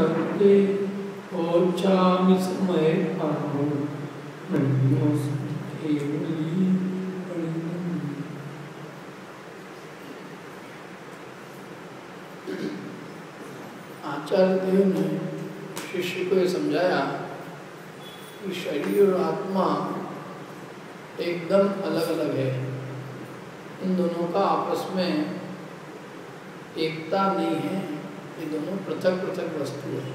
करते ओछामि समय पाहो नन्यो केवली परिणम। आचार्य देव ने शिष्य को ये समझाया कि शरीर और आत्मा एकदम अलग अलग है, इन दोनों का आपस में एकता नहीं है, ये दोनों पृथक पृथक वस्तु है।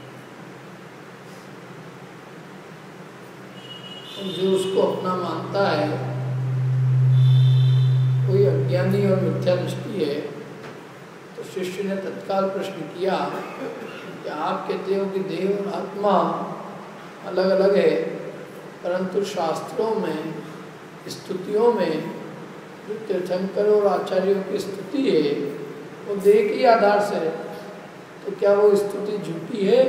और जो उसको अपना मानता है कोई अज्ञानी और मिथ्या दृष्टि है, तो शिष्य ने तत्काल प्रश्न किया कि आप कहते हो कि देह और आत्मा अलग अलग है, परंतु शास्त्रों में स्तुतियों में जो तीर्थंकर और आचार्यों की स्तुति है वो देह के आधार से है, तो क्या वो स्तुति झूठी है?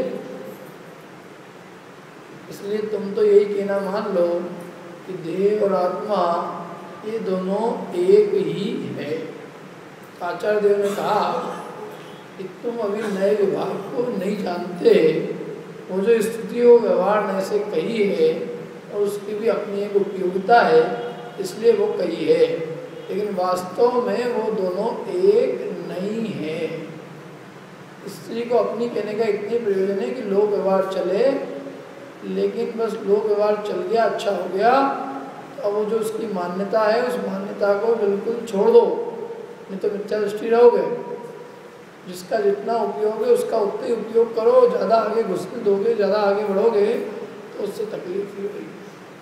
इसलिए तुम तो यही कहना मान लो कि देह और आत्मा ये दोनों एक ही है। आचार्य देव ने कहा कि तुम अभी नए विभाग को नहीं जानते, वो जो स्तुति वो व्यवहार ने से कही है और उसकी भी अपनी एक उपयोगिता है, इसलिए वो कही है, लेकिन वास्तव में वो दोनों एक नहीं है। स्त्री को अपनी कहने का इतनी प्रयोजन है कि लोक व्यवहार चले, लेकिन बस लोक व्यवहार चल गया, अच्छा हो गया, तो अब वो जो उसकी मान्यता है उस मान्यता को बिल्कुल छोड़ दो, नहीं तो मिथ्या दृष्टि रहोगे। जिसका जितना उपयोग है उसका उतना ही उपयोग करो, ज़्यादा आगे घुसने दोगे, ज़्यादा आगे बढ़ोगे तो उससे तकलीफ ही होगी।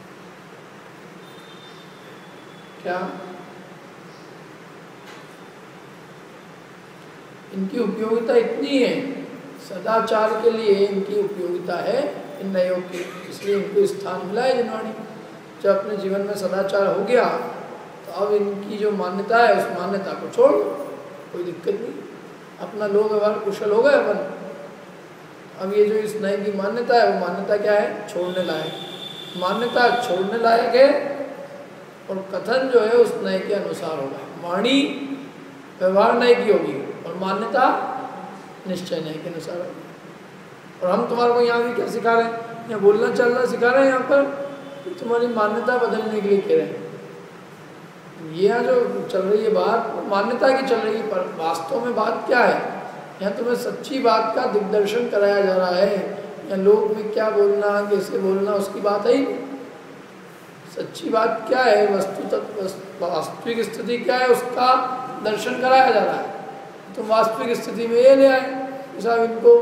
क्या इनकी उपयोगिता इतनी है, सदाचार के लिए इनकी उपयोगिता है इन नयों की, इसलिए इनको स्थान मिला है जिनवाणी। जब अपने जीवन में सदाचार हो गया तो अब इनकी जो मान्यता है उस मान्यता को छोड़, कोई दिक्कत नहीं, अपना लोक व्यवहार कुशल हो गए अपन। अब ये जो इस नए की मान्यता है वो मान्यता क्या है? छोड़ने लायक। मान्यता छोड़ने लायक है और कथन जो है उस नए के अनुसार होगा। वाणी व्यवहार नए की होगी और मान्यता निश्चय नए के अनुसार होगी। और हम तुम्हारे को यहाँ भी क्या सिखा रहे हैं? यहाँ बोलना चलना सिखा रहे हैं, यहाँ पर कि तुम्हारी मान्यता बदलने के लिए कह रहे हैं। ये यहाँ जो चल रही है बात मान्यता की चल रही है, पर वास्तव में बात क्या है? यहाँ तुम्हें सच्ची बात का दिग्दर्शन कराया जा रहा है। यहाँ लोक में क्या बोलना, कैसे बोलना, उसकी बात है ही नहीं। सच्ची बात क्या है, वस्तु तत्व वास्तविक स्थिति क्या है, उसका दर्शन कराया जा रहा है। तुम वास्तविक स्थिति में ये ले आए, साहब इनको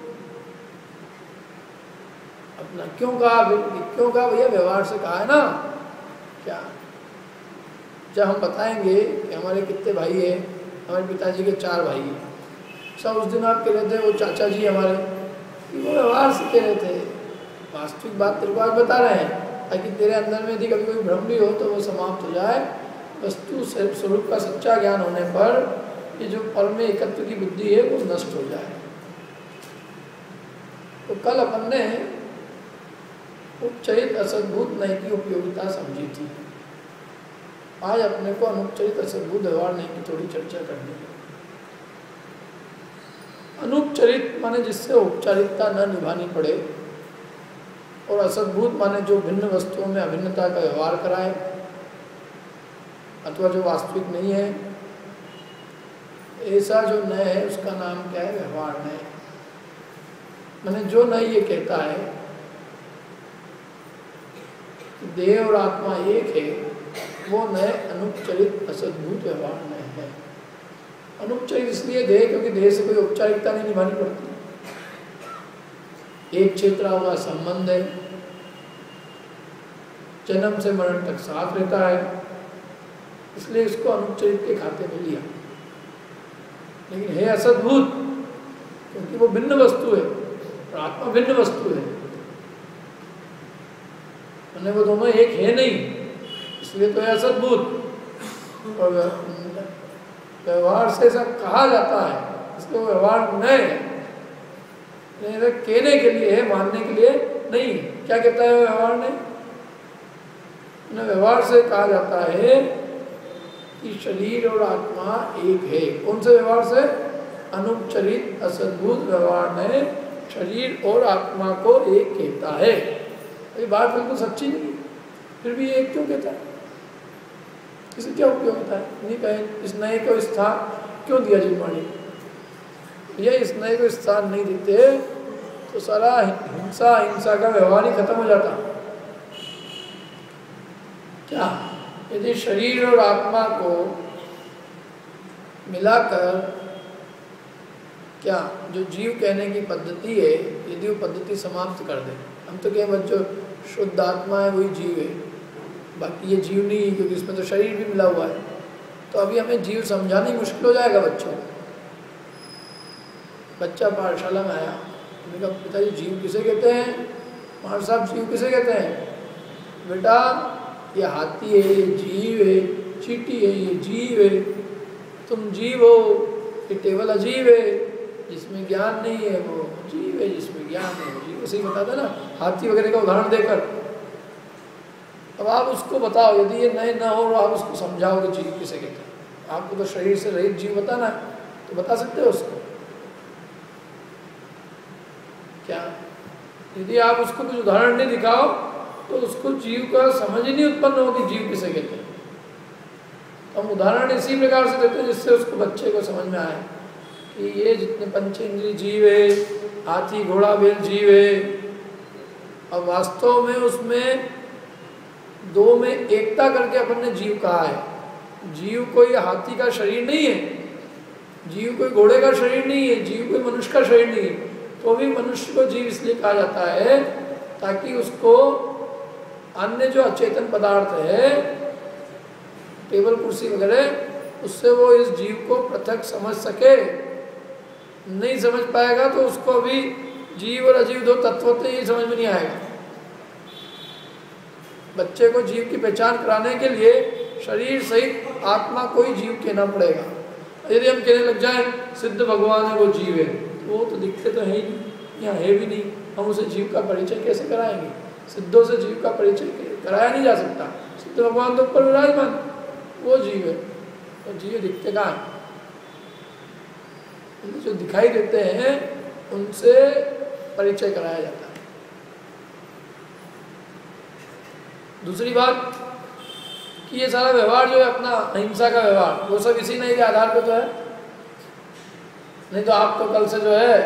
अपना क्यों कहा भैया? व्यवहार से कहा है ना। क्या जब हम बताएंगे कि हमारे कितने भाई हैं, हमारे पिताजी के 4 भाई हैं, सब उस दिन आप कह रहे थे वो चाचा जी हमारे, वो व्यवहार से कह रहे थे। वास्तविक बात तेरे को आज बता रहे हैं ताकि तेरे अंदर में यदि कभी कोई भ्रम भी हो तो वो समाप्त हो जाए। वस्तु स्वरूप का सच्चा ज्ञान होने पर ये जो परम एकत्व की बुद्धि है वो नष्ट हो जाए। तो कल अपन ने उपचरित असद्भुत नय की उपयोगिता समझी थी। आज अपने को अनुपचरित असद्भुत व्यवहार नय की थोड़ी चर्चा करनी है। अनुपचरित माने जिससे औपचारिकता न निभानी पड़े, और असद्भुत माने जो भिन्न वस्तुओं में अभिन्नता का व्यवहार कराए अथवा जो वास्तविक नहीं है, ऐसा जो नय है उसका नाम क्या है? व्यवहार नय। माने जो नय ये कहता है कि देह और आत्मा एक है, वो नय अनुपचरित असद्भुत व्यवहार नय है। अनुपचरित इसलिए देह क्योंकि देह से कोई औपचारिकता नहीं निभानी पड़ती, एक क्षेत्र होगा संबंध है, जन्म से मरण तक साथ रहता है, इसलिए इसको अनुपचरित के खाते में लिया। लेकिन है असद्भुत क्योंकि वो भिन्न वस्तु है और आत्मा भिन्न वस्तु है, मैंने वो दोनों एक है नहीं, इसलिए तो है असद्भुत। और व्यवहार से सब कहा जाता है, इसको व्यवहार नहीं है, कहने के लिए है, मानने के लिए नहीं। क्या कहता है व्यवहार नहीं? व्यवहार से कहा जाता है कि शरीर और आत्मा एक है। कौन से व्यवहार से? अनुपचरित असद्भुत व्यवहार में शरीर और आत्मा को एक कहता है। ये बात बिल्कुल सच्ची नहीं, फिर भी एक क्यों कहता है? इसे क्या उपयोग होता है? नहीं कहे इस नए को स्थान क्यों दिया जिनवाणी? ये इस नए को स्थान नहीं देते तो सारा हिंसा का व्यवहार ही खत्म हो जाता। क्या यदि शरीर और आत्मा को मिलाकर क्या जो जीव कहने की पद्धति है, यदि वो पद्धति समाप्त कर दे, हम तो कहें बच्चों शुद्ध आत्मा है वही जीव है, बाकी ये जीव नहीं है क्योंकि इसमें तो शरीर भी मिला हुआ है। तो अभी हमें जीव समझाना ही मुश्किल हो जाएगा बच्चों को। बच्चा पाठशाला में आया, मैंने कहा पिताजी जीव किसे कहते हैं? महाराज साहब जीव किसे कहते हैं? बेटा ये हाथी है, ये जीव है, चींटी है, ये जीव है, तुम जीव हो। ये टेबल अजीब है, जिसमें ज्ञान नहीं है वो जीव है, जिसमें ज्ञान है वो जीव। ऐसे ही बताता ना हाथी वगैरह का उदाहरण देकर। अब आप उसको बताओ, यदि ये नए ना हो तो आप उसको समझाओ कि जीव किसे कहते हैं। आपको तो शरीर से रहित जीव बताना है तो बता सकते हो उसको क्या? यदि आप उसको कुछ उदाहरण नहीं दिखाओ तो उसको जीव का समझ ही नहीं उत्पन्न होगी जीव किसे कहते हैं। हम उदाहरण इसी प्रकार से देते हैं जिससे उसको बच्चे को समझ में आए कि ये जितने पंचेंद्रिय जीव है, हाथी घोड़ा बैल जीव है, अब वास्तव में उसमें दो में एकता करके अपन ने जीव कहा है। जीव कोई हाथी का शरीर नहीं है, जीव कोई घोड़े का शरीर नहीं है, जीव कोई मनुष्य का शरीर नहीं है। तो भी मनुष्य को जीव इसलिए कहा जाता है ताकि उसको अन्य जो अचेतन पदार्थ है, टेबल कुर्सी वगैरह, उससे वो इस जीव को पृथक समझ सके। नहीं समझ पाएगा तो उसको अभी जीव और अजीव दो तत्व तो ये समझ में नहीं आएगा। बच्चे को जीव की पहचान कराने के लिए शरीर सहित आत्मा को ही जीव कहना पड़ेगा। यदि हम कहने लग जाएं सिद्ध भगवान है वो जीव है, तो वो तो दिखते तो है ही नहीं, यहाँ है भी नहीं, हम उसे जीव का परिचय कैसे कराएंगे? सिद्धों से जीव का परिचय कराया नहीं जा सकता। सिद्ध भगवान तो ऊपर विराजमान, वो जीव है, तो जीव दिखते कहाँ हैं? जो दिखाई देते हैं उनसे परिचय कराया जाता है। दूसरी बात कि ये सारा व्यवहार जो है अपना अहिंसा का व्यवहार, वो सब इसी नहीं के आधार पे तो है। नहीं तो आप तो कल से जो है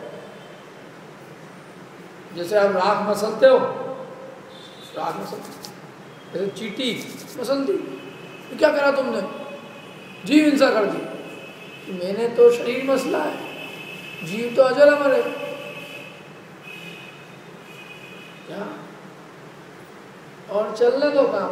जैसे आप राख मसलते हो, राख मसलते जैसे चींटी मसलती, तो क्या करा तुमने? जीव हिंसा कर दी। मैंने तो शरीर मसला है, जीव तो अजर अमर है। क्या और चलने दो काम।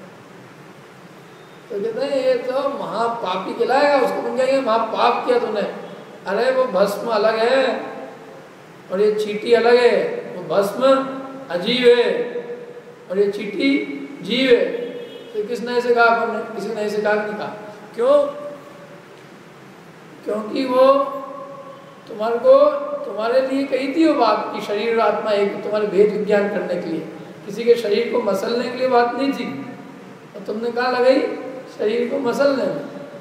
तो कहते हैं ये तो महापापी कहलाएगा, उसको तुम कहेंगे महापाप किया तूने। अरे वो भस्म अलग है और ये चींटी अलग है। वो भस्म अजीव है और ये चींटी जीव है। तो किस नए से कहा आपने? किसी नए से कहा नहीं कहा। क्यों? क्योंकि वो तुम्हारे लिए कही थी वो बात कि शरीर और आत्मा एक, तुम्हारे भेद विज्ञान करने के लिए, किसी के शरीर को मसलने के लिए बात नहीं थी। और तुमने कहा लगाई शरीर को मसलने में।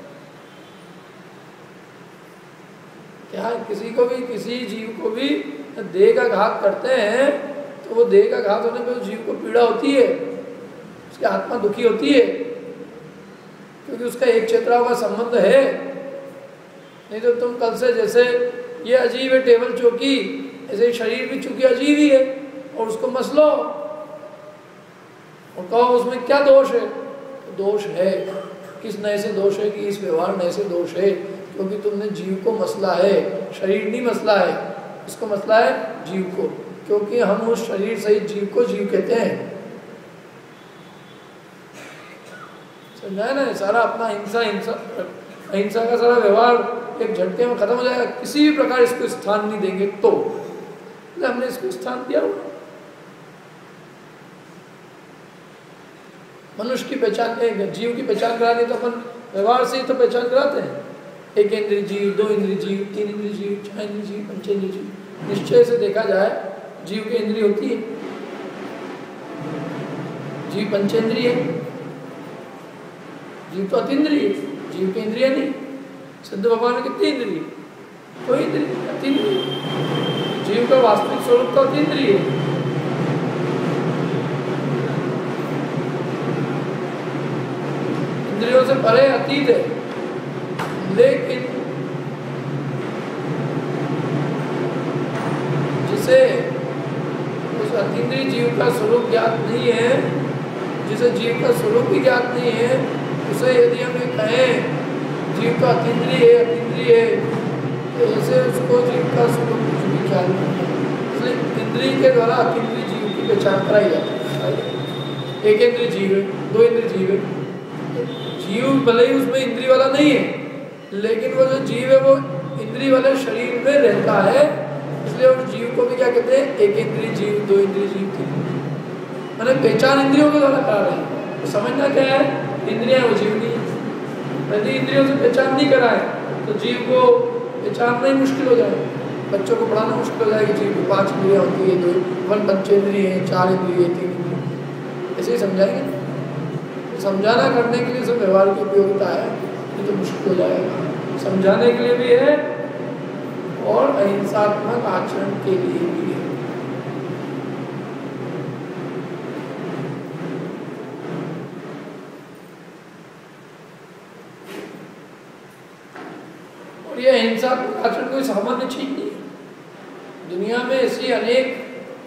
क्या किसी को भी, किसी जीव को भी देह का घात करते हैं तो वो देह का घात होने पर जीव को पीड़ा होती है, उसकी आत्मा दुखी होती है, क्योंकि उसका एक चेतनाओं का संबंध है। नहीं तो तुम कल से जैसे ये अजीब है टेबल चौकी, ऐसे शरीर भी चूंकि अजीब ही है और उसको मसलो और कहो उसमें क्या दोष है? तो दोष है। किस नए से दोष है? कि इस व्यवहार नए से दोष है, क्योंकि तुमने जीव को मसला है, शरीर नहीं मसला है। इसको मसला है जीव को, क्योंकि हम उस शरीर सहित जीव को जीव कहते हैं। समझा ना? सारा अपना अहिंसा का सारा व्यवहार एक झटके में खत्म हो जाएगा। किसी भी प्रकार इसको स्थान नहीं देंगे तो हमने इसको स्थान दिया हुआ। मनुष्य की पहचान, जीव की पहचान करानी तो अपन व्यवहार से ही तो पहचान कराते हैं। एक इंद्रिय जीव, दो इंद्रिय जीव, तीन इंद्रिय जीव, चार इंद्रिय जीव, पंचेंद्रिय जीव। निश्चय से देखा जाए जीव की इंद्रिय होती है, जीव पंचेंद्रिय, जीव तो अतीन्द्रिय, जीव की इंद्रिय नहीं। सिद्ध भगवान कितनी इंद्रिय? कोई इंद्रिय, अतीन्द्रिय। जीव जीव का वास्तविक स्वरूप तो अतीन्द्रिय है। इंद्रियों से परे अतीत है, लेकिन जिसे उस अतीन्द्रिय जीव का स्वरूप ज्ञात नहीं है, जिसे जीव का स्वरूप भी ज्ञात नहीं है, उसे यदि हम ये कहें जीव का अतीन्द्रिय है, तो ऐसे उसको जीव का स्वरूप कुछ भी ख्याल नहीं है। इसलिए इंद्रिय के द्वारा अतीन्द्रिय जीव की पहचान कराई जाती है। एक इंद्रिय जीव है, दो इंद्रिय जीव है। जीव भले ही उसमें इंद्रिय वाला नहीं है, लेकिन वो जो जीव है वो इंद्रिय वाले शरीर में रहता है, इसलिए उस जीव को भी क्या कहते हैं? एक इंद्रिय जीव, दो इंद्रिय जीव, तीन इंद्रिय। मैंने पहचान इंद्रियों के द्वारा करा रहे हैं। तो समझना क्या है? इंद्रियां वो जीव नहीं है। यदि इंद्रियों से पहचान नहीं कराए तो जीव को पहचानना ही मुश्किल हो जाए। बच्चों को पढ़ाना मुश्किल हो जाएगी। जीव को 5 इंद्रियाँ होती है, 2 पंचेंद्रिय है, 4 इंद्रिय, 3 इंद्रिय, ऐसे ही समझाएंगे। तो समझाना करने के लिए सब व्यवहार की उपयोगिता है, ये तो मुश्किल हो जाएगा। समझाने के लिए भी है और अहिंसात्मक आचरण के लिए भी है। और यह अहिंसात्मक आचरण कोई सामान्य चीज नहीं है। दुनिया में ऐसी अनेक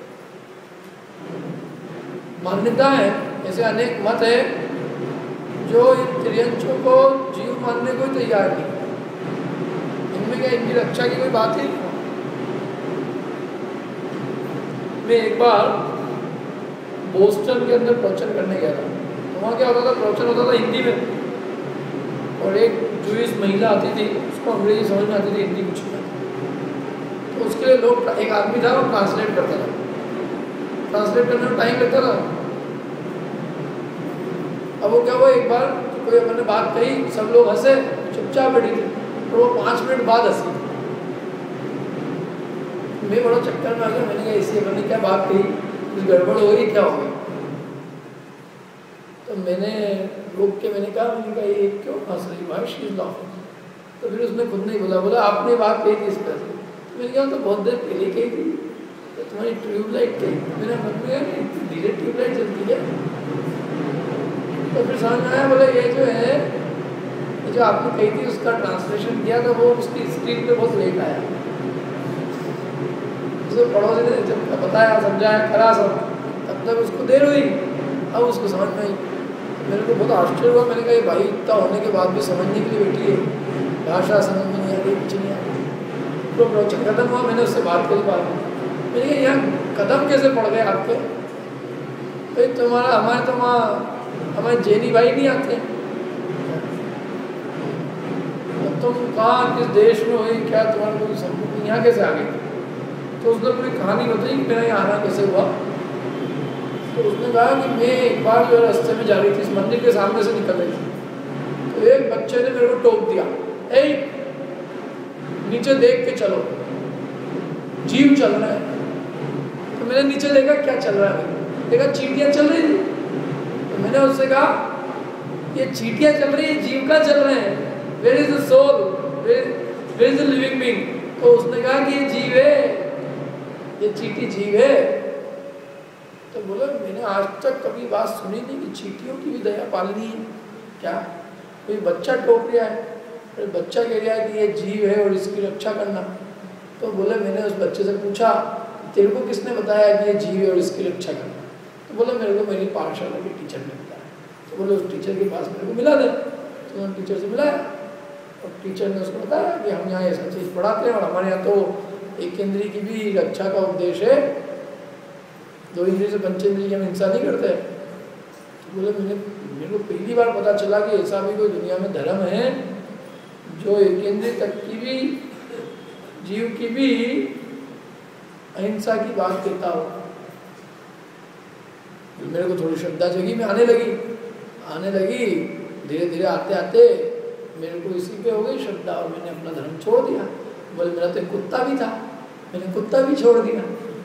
मान्यताएं हैं, ऐसे अनेक मत है जो इन त्रियंचों को जीव मानने को तैयार नहीं। इनमें क्या इनकी रक्षा की कोई बात ही नहीं। मैं एक बार बोस्टन के अंदर प्रवचन करने गया था। तो वहाँ क्या होता था? प्रवचन होता था हिंदी में, और एक जूइश महिला आती थी, उसको अंग्रेजी समझ में आती थी, हिंदी कुछ नहीं आती। तो उसके लिए लोग, एक आदमी था वो ट्रांसलेट करता था। ट्रांसलेट करने में टाइम लगता था। अब वो क्या हुआ, एक बार कोई अपने बात कही, सब लोग हंसे, चुपचाप बैठी थी, और वो 5 मिनट बाद हंसी। मैं बड़ा चक्कर में आ गया। मैंने कहा इसी अपने क्या बात कही, कुछ गड़बड़ हो गई, क्या हो गया? तो मैंने रोक के मैंने कहा ये क्यों हंस रही? भाई शी इज लाफिंग। तो फिर उसने खुद नहीं बोला आपने बात कही थी इस पर। तो मैंने कहा तो बहुत देर पहले कही थी, तो तुम्हारी ट्यूबलाइट कही। मेरे मन में धीरे ट्यूबलाइट जलती है। तो फिर समझ में आया, बोले ये जो है, ये जो आपने कही थी उसका ट्रांसलेशन किया था, वो उसकी स्क्रीन पे बहुत लेट आया। उसको पड़ोसी ने जब बताया, समझाया, करा सब, तब तक उसको देर हुई। अब उसको समझ में आई। मेरे को बहुत आश्चर्य हुआ। मैंने कहा ये भाई इतना होने के बाद भी समझने के लिए बैठी है, भाषा समझ में नहीं आ रही, कुछ नहीं आ रही। तो प्रवचन खत्म हुआ, मैंने उससे बात करी। मैंने कहा यहाँ कदम कैसे पड़ गए आपके? भाई तुम्हारा हमारे जैनी भाई नहीं आते? तुम कहाँ, किस देश में हुई, क्या तुम्हारे को सब यहाँ कैसे आ गए? तो उसने पूरी कहानी बताई कि मेरा यहाँ आना कैसे हुआ। तो उसने कहा कि मैं एक बार जो रास्ते में जा रही थी, इस मंदिर के सामने से निकल रही थी, तो एक बच्चे ने मेरे को टोक दिया, ए नीचे देख के चलो, जीव चल रहा है। तो मैंने नीचे देखा, क्या चल रहा है? देखा चींटियाँ चल रही थी। तो मैंने उससे कहा ये चींटियाँ चल रही है, जीव का चल रहे हैं। Where is the soul, where is the living being? तो उसने कहा कि ये जीव है, ये चींटी जीव है। तो बोला मैंने आज तक कभी बात सुनी नहीं कि चींटियों की भी दया पालनी है क्या? कोई बच्चा टोक रहा है, फिर बच्चा कह रहा है कि ये जीव है और इसकी रक्षा करना। तो बोले मैंने उस बच्चे से पूछा तेरे को किसने बताया कि ये जीव है और इसकी रक्षा करना? तो बोला मेरे को मेरी पाठशाला के टीचर ने बताया। तो बोले उस टीचर के पास मेरे को मिला दे। तो उन्होंने टीचर से मिलाया और टीचर ने उसको बताया कि हम यहाँ ऐसा चीज़ पढ़ाते हैं और हमारे यहाँ तो एक इंद्रिय की भी रक्षा का उपदेश है, 2 इंद्रिय से पंचेंद्रिय की हम हिंसा नहीं करते। तो बोले मेरे को पहली बार पता चला कि ऐसा भी कोई दुनिया में धर्म है जो एक इंद्रिय तक की भी जीव की भी अहिंसा की बात कहता हो। मेरे को थोड़ी श्रद्धा जगी, मैं आने लगी धीरे धीरे आते आते मेरे को इसी पे हो गई श्रद्धा और मैंने अपना धर्म छोड़ दिया। बोले मेरा तो एक कुत्ता भी था, मैंने कुत्ता भी छोड़ दिया।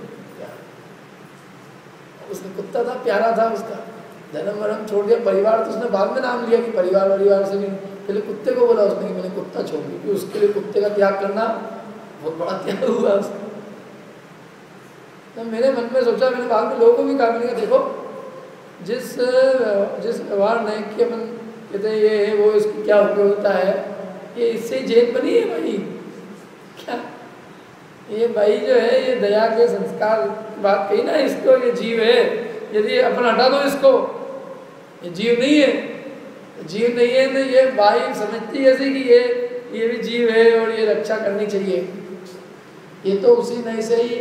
उसने कुत्ता था, प्यारा था, उसका धर्म वरम छोड़ दिया। परिवार तो उसने बाद में नाम लिया कि परिवार से भी, पहले कुत्ते को बोला उसने कि मैंने कुत्ता छोड़ दिया, क्योंकि उसके लिए कुत्ते का त्याग करना बहुत बड़ा त्याग हुआ उसका। तो मेरे मन में सोचा, मैंने बाद में लोगों को भी कहा, मैंने कहा देखो जिस व्यवहार ने कि अपन कहते हैं ये है वो, इसकी क्या उपयोगिता है, ये इससे जेल बनी है भाई क्या? ये भाई जो है ये दया के संस्कार की बात कही ना, इसको ये जीव है, यदि अपन हटा दो इसको, ये जीव नहीं है, जीव नहीं है तो ये भाई समझती है ऐसे कि ये भी जीव है और ये रक्षा करनी चाहिए। ये तो उसी नहीं से ही,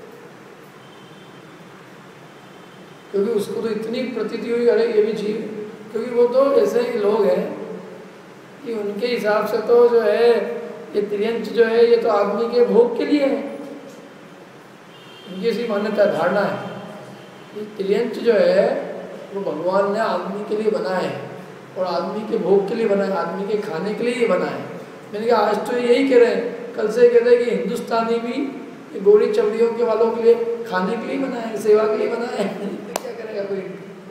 क्योंकि उसको तो इतनी प्रतीति हुई अरे ये भी जीव, क्योंकि वो तो ऐसे ही लोग हैं कि उनके हिसाब से तो जो है ये त्रियंच जो है ये तो आदमी के भोग के लिए है, उनकी ऐसी मान्यता धारणा है कि त्रियंच जो है वो भगवान ने आदमी के लिए बनाया है और आदमी के भोग के लिए बनाया, आदमी के खाने के लिए ही बनाया है। मैंने कहा आज तो यही कह रहे हैं, कल से कहते हैं कि हिंदुस्तानी भी गोरी चमड़ियों के वालों के लिए खाने के लिए बनाया है, सेवा के लिए बनाया है। क्या करेगा कोई,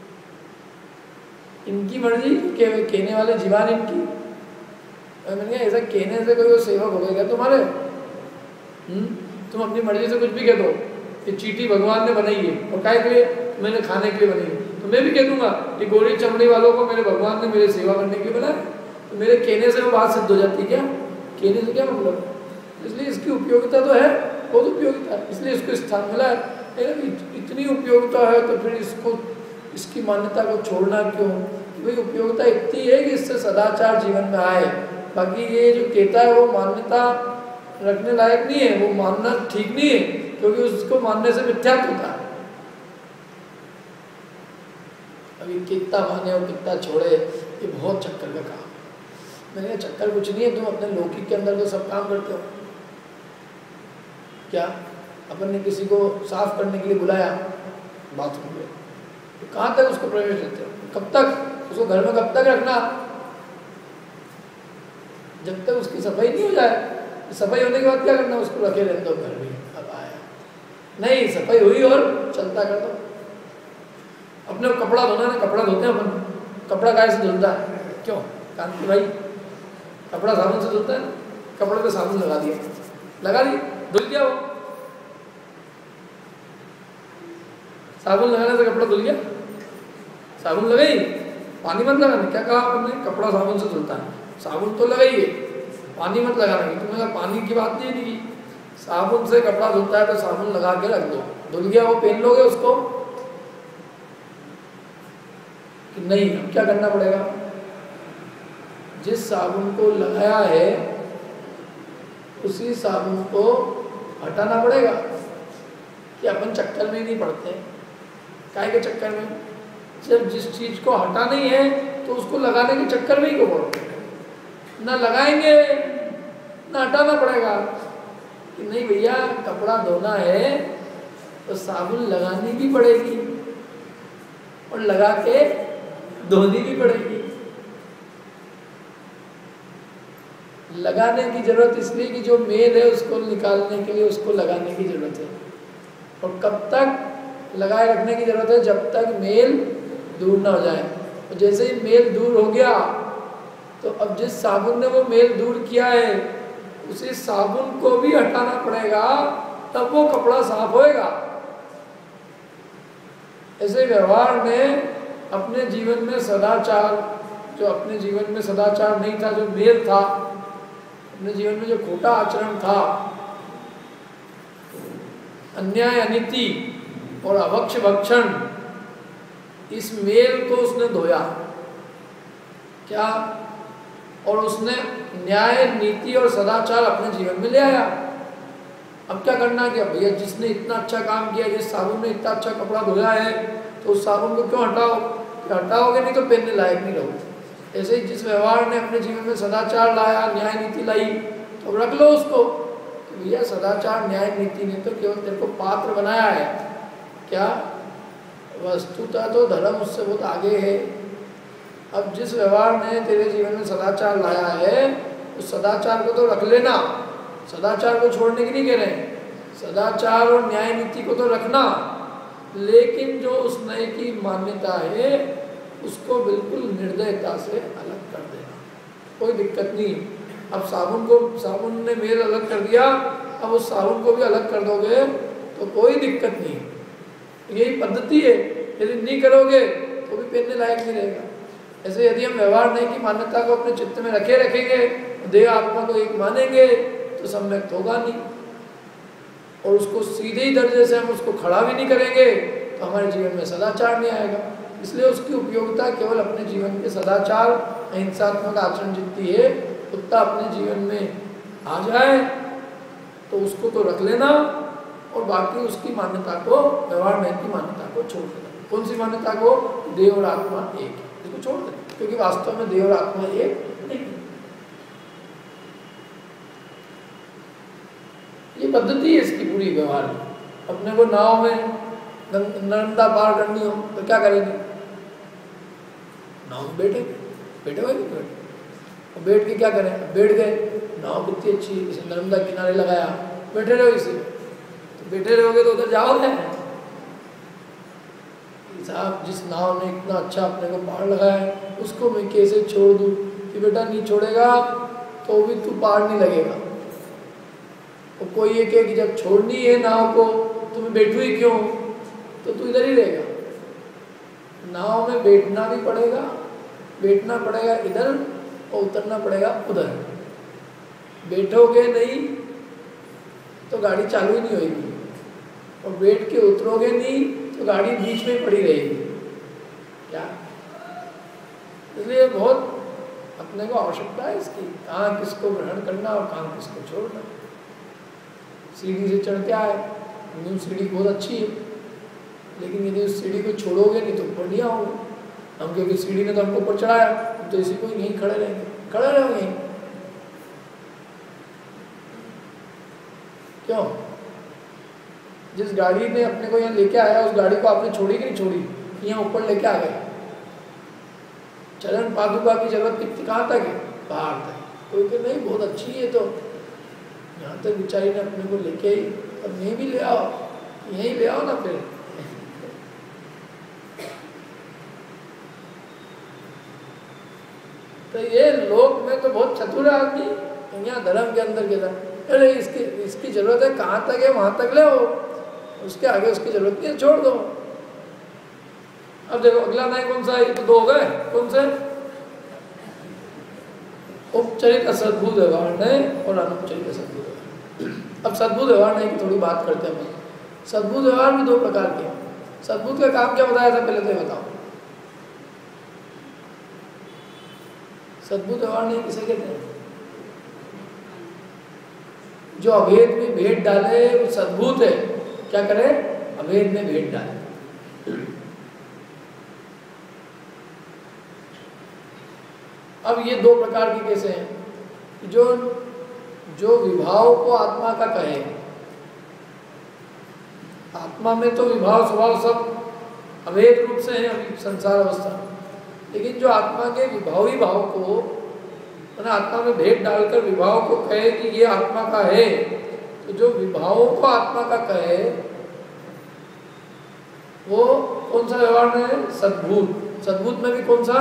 इनकी मर्जी, कहने वाले जीवान इनकी। मैंने कहा ऐसा कहने से कोई सेवक हो गया तुम्हारे? तुम अपनी मर्जी से कुछ भी कह दो, ये चींटी भगवान ने बनाई है और काय के लिए? मैंने खाने के लिए बनाई है, तो मैं भी कह दूंगा कि गोरी चमड़ी वालों को मेरे भगवान ने मेरे सेवा करने के लिए बनाया, तो मेरे कहने से वो बात सिद्ध हो जाती है क्या? कहने से क्या मतलब? इसलिए इसकी उपयोगिता तो है, बहुत उपयोगिता है, इसलिए इसको स्थान मिला है। इतनी उपयोगिता है तो फिर इसको, इसकी मान्यता को छोड़ना क्यों? भाई उपयोगिता इतनी है कि इससे सदाचार जीवन में आए, बाकी ये जो कहता है वो मान्यता रखने लायक नहीं है, वो मानना ठीक नहीं है, क्योंकि उसको मानने से मिथ्यात्व होता है। अभी कितना माने और कितना छोड़े, ये बहुत चक्कर का काम। मैंने कहा चक्कर कुछ नहीं है, तुम अपने लौकिक के अंदर तो सब काम करते हो। क्या अपन ने किसी को साफ करने के लिए बुलाया बाथरूम में, तो कहाँ तक उसको प्रवेश देते हो? कब तक उसको घर में कब तक रखना? जब तक उसकी सफाई नहीं हो जाए। सफाई होने के बाद क्या करना? उसको रखे रहने दो घर में। अब आया नहीं, सफाई हुई और चलता कर दो। अपने कपड़ा धोना है, कपड़ा धोते हैं अपन, कपड़ा गाय से धुलता है क्यों? कांति भाई कपड़ा साबुन से धुलता है ना, कपड़े पे साबुन लगा दिया, धुल गया वो। साबुन लगाने से कपड़ा धुल गया? साबुन लगाई, पानी मत लगाना। क्या कहा आपने? कपड़ा साबुन से धुलता है, साबुन तो लगाइए, पानी मत लगाना। तुमने कहा पानी की बात नहीं की, साबुन से कपड़ा धुलता है तो साबुन लगा के रख दो, धुल गया वो पहन लोगे उसको कि नहीं? अब क्या करना पड़ेगा? जिस साबुन को लगाया है उसी साबुन को हटाना पड़ेगा। कि अपन चक्कर में ही नहीं पड़ते, काहे के चक्कर में? जब जिस चीज को हटाना ही है तो उसको लगाने के चक्कर में ही क्यों पड़ो? ना लगाएंगे ना हटाना पड़ेगा कि नहीं भैया कपड़ा धोना है तो साबुन लगानी भी पड़ेगी और लगा के धोनी भी पड़ेगी। लगाने की जरूरत इसलिए कि जो मेल है उसको निकालने के लिए उसको लगाने की जरूरत है, और कब तक लगाए रखने की जरूरत है? जब तक मेल दूर ना हो जाए। और जैसे ही मेल दूर हो गया तो अब जिस साबुन ने वो मेल दूर किया है उसी साबुन को भी हटाना पड़ेगा, तब वो कपड़ा साफ होएगा। ऐसे व्यवहार ने अपने जीवन में सदाचार, जो अपने जीवन में सदाचार नहीं था, जो मेल था, अपने जीवन में जो खोटा आचरण था, अन्याय अनीति और अभक्ष भक्षण, इस मेल को उसने धोया। क्या? और उसने न्याय नीति और सदाचार अपने जीवन में ले आया। अब क्या करना? कि भैया जिसने इतना अच्छा काम किया, जिस साबुन ने इतना अच्छा कपड़ा धोया है, तो उस साबुन को क्यों हटाओ? हटाओगे नहीं तो पहनने लायक नहीं रहोगे। ऐसे ही जिस व्यवहार ने अपने जीवन में सदाचार लाया, न्याय नीति लाई, तो रख लो उसको। तो भैया सदाचार न्याय नीति ने तो केवल तेरे को पात्र बनाया है। क्या? वस्तुतः तो धर्म उससे बहुत आगे है। अब जिस व्यवहार ने तेरे जीवन में सदाचार लाया है उस सदाचार को तो रख लेना, सदाचार को छोड़ने की नहीं कह रहे हैं, सदाचार और न्याय नीति को तो रखना, लेकिन जो उस नए की मान्यता है उसको बिल्कुल निर्दयता से अलग कर देना, कोई दिक्कत नहीं। अब साबुन ने मेल अलग कर दिया, अब उस साबुन को भी अलग कर दोगे तो कोई दिक्कत नहीं है। यही पद्धति है, यदि नहीं करोगे तो भी पहनने लायक नहीं रहेगा। ऐसे यदि हम व्यवहार नहीं की मान्यता को अपने चित्त में रखेंगे, देह आत्मा को एक मानेंगे तो सम्यक होगा नहीं, और उसको सीधे ही दर्जे से हम उसको खड़ा भी नहीं करेंगे तो हमारे जीवन में सदाचार नहीं आएगा। इसलिए उसकी उपयोगिता केवल अपने जीवन के सदाचार अहिंसात्मक आचरण जितनी है उतना अपने जीवन में आ जाए तो उसको तो रख लेना, और बाकी उसकी मान्यता को, व्यवहार में की मान्यता को छोड़ देना। कौन सी मान्यता को? देह और आत्मा एक है, इसको छोड़ देना, क्योंकि वास्तव में देह और आत्मा एक नहीं। ये पद्धति है इसकी पूरी व्यवहार में। अपने को नाव में नर्मदा पार करनी हो तो क्या करेंगे? नाव में बैठे हुए नहीं बैठे, और बैठ के क्या करें? बैठ गए, नाव कितनी अच्छी, इसे नर्मदा किनारे लगाया, बैठे रहो इसे, तो बैठे रहोगे तो उधर जाओगे। साहब जिस नाव ने इतना अच्छा अपने को पार लगाया उसको मैं कैसे छोड़ दूँ? कि बेटा नहीं छोड़ेगा तो भी तू पार नहीं लगेगा। और कोई ये कहे कि जब छोड़नी है नाव को तो मैं बैठूँ ही क्यों, तो तू इधर ही रहेगा। नाव में बैठना भी पड़ेगा, बैठना पड़ेगा इधर और उतरना पड़ेगा उधर। बैठोगे नहीं तो गाड़ी चालू ही नहीं होगी, और बैठ के उतरोगे नहीं तो गाड़ी बीच में पड़ी रहेगी। क्या? इसलिए बहुत अपने को आवश्यकता है इसकी, कहाँ किसको ग्रहण करना और कहाँ किसको छोड़ना। सीढ़ी से चढ़ के आए, न्यू सीढ़ी बहुत अच्छी है, लेकिन यदि उस सीढ़ी को छोड़ोगे नहीं तो ऊपर नहीं आओगे। हम क्योंकि सीढ़ी ने तो हमको ऊपर चढ़ाया, तो इसी को यहीं खड़े रहेंगे, खड़े रहोगे यहीं। क्यों? जिस गाड़ी ने अपने को यहाँ लेके आया उस गाड़ी को आपने छोड़ी कि नहीं छोड़ी? यहाँ ऊपर लेके आ गए। चरण पादुका की जरूरत कितनी, कहाँ तक है? बाहर तक। कोई कि नहीं बहुत अच्छी है तो यहाँ तक बेचारी ने अपने को लेके आई, अब यहीं भी ले आओ, यहीं ले आओ ना फिर। तो ये लोक में तो बहुत चतुर है आदमी, यहाँ धर्म के अंदर के था अरे इसकी जरूरत है, कहाँ तक है वहाँ तक ले आओ, उसके आगे उसकी जरूरत नहीं है, छोड़ दो। अब देखो अगला न्याय कौन सा है? तो दो हो गए, कौन से? औपचारिक असद्भुत व्यवहार न्याय और अनौपचारिक असद्भुत व्यवहार। अब सद्भुत व्यवहार न्याय की थोड़ी बात करते हैं। सद्भुत व्यवहार भी दो प्रकार के हैं। सद्भुत का काम क्या बताया था पहले तो ये बताओ। सद्भुत व्यवहार न्याय किसे कहते हैं? जो अभेद में भेद डाले वो सद्भुत है। क्या करे? अभेद में भेद डाले। अब ये दो प्रकार के कैसे हैं? जो विभाव को आत्मा का कहे, आत्मा में तो विभाव स्वभाव सब अभेद रूप से है अभी संसार अवस्था, लेकिन जो आत्मा के विभावी भाव को आत्मा में भेद डालकर विभाव को कहे कि ये आत्मा का है, तो जो विभावों को आत्मा का कहे वो कौन सा व्यवहार में है? सद्भुत। सद्भुत में भी कौन सा?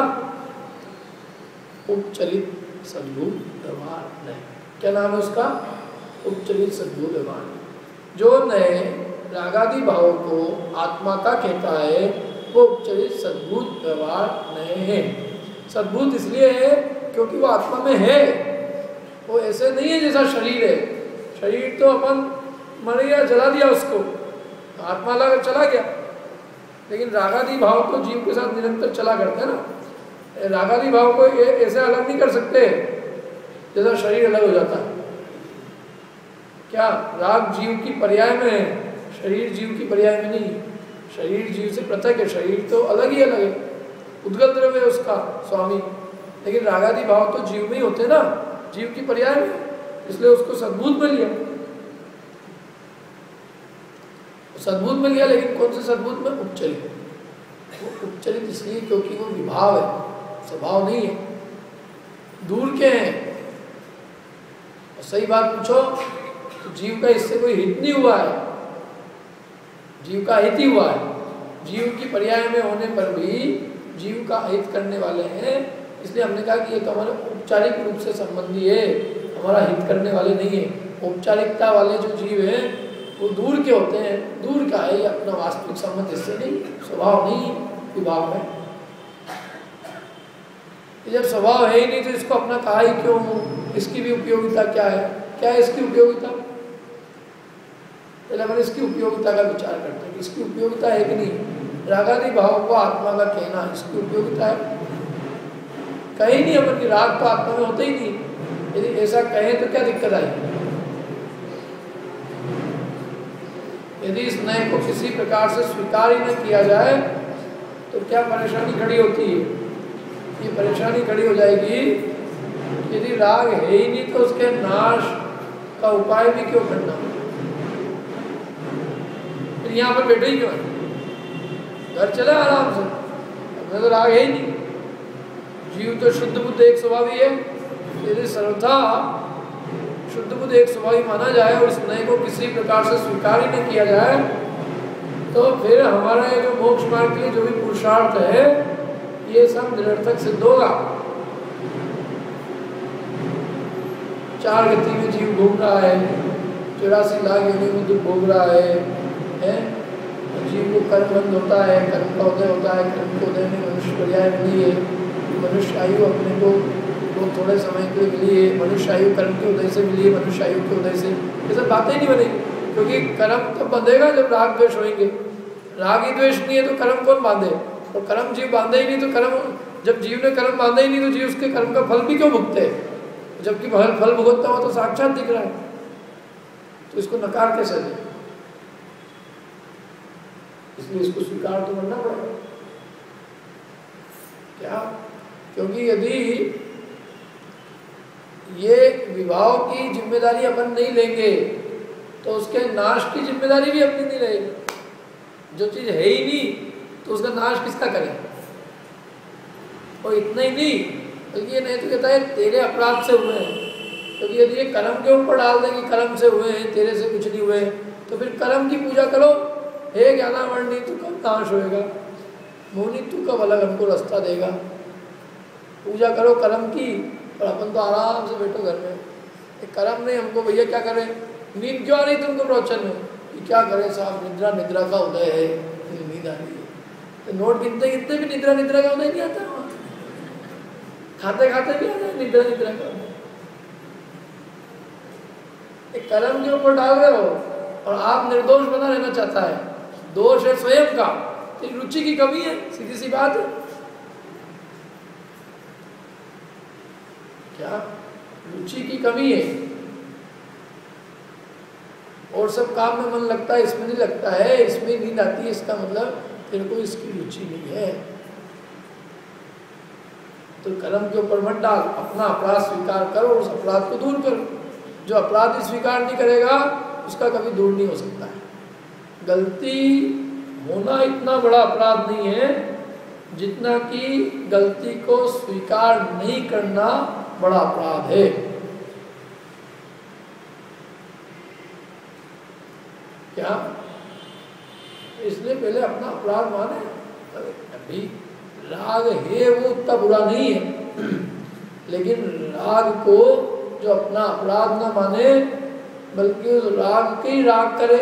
उपचलित सद्भुत व्यवहार नहीं। क्या नाम है उसका? उपचलित सद्भुत व्यवहार। जो नए रागादि भाव को आत्मा का कहता है वो उपचलित सद्भुत व्यवहार नहीं है। सद्भुत इसलिए है क्योंकि वो आत्मा में है, वो ऐसे नहीं है जैसा शरीर है। शरीर तो अपन मर गया, जला दिया उसको, आत्मा लगा चला गया, लेकिन रागादि भाव तो जीव के साथ निरंतर चला करते हैं ना। रागादि भाव को ऐसे अलग नहीं कर सकते जैसा शरीर अलग हो जाता है। क्या? राग जीव की पर्याय में है, शरीर जीव की पर्याय में नहीं। शरीर जीव से पृथक है, शरीर तो अलग ही अलग है, उद्गत द्रव्य है उसका स्वामी, लेकिन रागादि भाव तो जीव में ही होते ना, जीव की पर्याय में, इसलिए उसको सद्भुत में लिया। सद्भुत में लिया, लेकिन कौन से सद्भुत में? उपचलित। वो उपचलित इसलिए क्योंकि वो विभाव है, स्वभाव नहीं है, दूर के हैं। और सही बात पूछो तो जीव का इससे कोई हित नहीं हुआ है, जीव का हित ही हुआ है। जीव की पर्याय में होने पर भी जीव का हित करने वाले हैं, इसलिए हमने कहा कि ये तो हमारे औपचारिक रूप से संबंधी है, हमारा हित करने वाले नहीं है। औपचारिकता वाले जो जीव हैं वो दूर के होते हैं। दूर का है, ये अपना वास्तविक संबंध इससे नहीं, स्वभाव नहीं विभाग में। जब स्वभाव है ही नहीं तो इसको अपना कहा ही क्यों? इसकी भी उपयोगिता क्या है? क्या है इसकी उपयोगिता? पहले अपन इसकी उपयोगिता का विचार करते हैं। इसकी उपयोगिता है कि नहीं? रागादि भाव को आत्मा का कहना, इसकी उपयोगिता है? कहीं नहीं अपन की राग तो आत्मा में होता ही नहीं। यदि ऐसा कहें तो क्या दिक्कत आई? यदि इस नए को किसी प्रकार से स्वीकार ही न किया जाए तो क्या परेशानी खड़ी होती है? ये परेशानी खड़ी हो जाएगी, यदि राग है ही नहीं तो उसके नाश का उपाय भी क्यों करना? फिर यहाँ पर बैठे ही क्यों है? घर चले आराम से, अपने तो राग है ही नहीं। जीव तो शुद्ध बुद्ध एक स्वभावी है। यदि सर्वथा शुद्ध बुद्ध एक स्वभावी माना जाए और इस नए को किसी प्रकार से स्वीकार ही नहीं किया जाए तो फिर हमारा ये जो मोक्ष मार्ग के लिए जो भी पुरुषार्थ है ये सब निरर्थक सिद्ध होगा। 4 गति में जीव घूम रहा है, 84 लाख योनि में दुख भोग रहा है? जीव को कर्म बंद होता है, कर्म का उदय होता है, कर्म के उदय में मनुष्य पर्याय मिली है। मनुष्य आयु अपने को वो थोड़े समय के लिए मिली है, मनुष्य आयु कर्म के उदय से मिली है, मनुष्य आयु के उदय से। ये सब बातें ही नहीं बनेगी, क्योंकि कर्म तब बंधेगा जब राग द्वेष होंगे। राग ही द्वेष नहीं है तो कर्म कौन बांधे? और कर्म जीव बांधे ही नहीं तो कर्म, जब जीव ने कर्म बांधा ही नहीं तो जीव उसके कर्म का फल भी क्यों भुगते? जबकि फल भुगतता हुआ तो साक्षात दिख रहा है, तो इसको नकार कैसे दे? इसलिए इसको स्वीकार तो करना पड़ेगा। क्या? क्योंकि यदि ये विवाह की जिम्मेदारी अपन नहीं लेंगे तो उसके नाश की जिम्मेदारी भी अपनी नहीं रहेगी। जो चीज है ही नहीं तो उसका नाश किसका करें? और इतना ही नहीं, बल्कि ये नहीं तो कहता है तेरे अपराध से हुए हैं। क्योंकि यदि ये कर्म के ऊपर डाल दें कि कर्म से हुए हैं, तेरे से कुछ नहीं हुए, तो फिर कर्म की पूजा करो। हे ज्ञानामणि तू कब नाश होएगा? मोनी तू कब अलग हमको रास्ता देगा? पूजा करो कर्म की, और अपन तो आराम से बैठो घर में। कर्म नहीं हमको भैया क्या करें? नींद क्यों आ रही तुमको प्रवचन में? कि क्या करें साहब, निद्रा का उदय है, नींद आ रही है। तो नोट गिनते गिनते भी निद्रा का उदय नहीं आता वहाँ, खाते खाते भी आता है निद्रा का उदय। एक कर्म के ऊपर डाल रहे हो और आप निर्दोष बना रहना चाहता है, दोष है स्वयं का, तो रुचि की कमी है, सीधी सी बात है। क्या? रुचि की कमी है। और सब काम में मन लगता है, इसमें नहीं लगता है, इसमें नींद आती है, इसका मतलब तेरे को इसकी रुचि नहीं है। तो कर्म के ऊपर मत डाल, अपना अपराध स्वीकार करो, उस अपराध को दूर करो। जो अपराध स्वीकार नहीं करेगा उसका कभी दूर नहीं हो सकता है। गलती होना इतना बड़ा अपराध नहीं है जितना कि गलती को स्वीकार नहीं करना बड़ा अपराध है। क्या? इसलिए पहले अपना अपराध माने। अभी राग है वो उतना बुरा नहीं है, लेकिन राग को जो अपना अपराध न माने बल्कि उस राग के ही राग करे।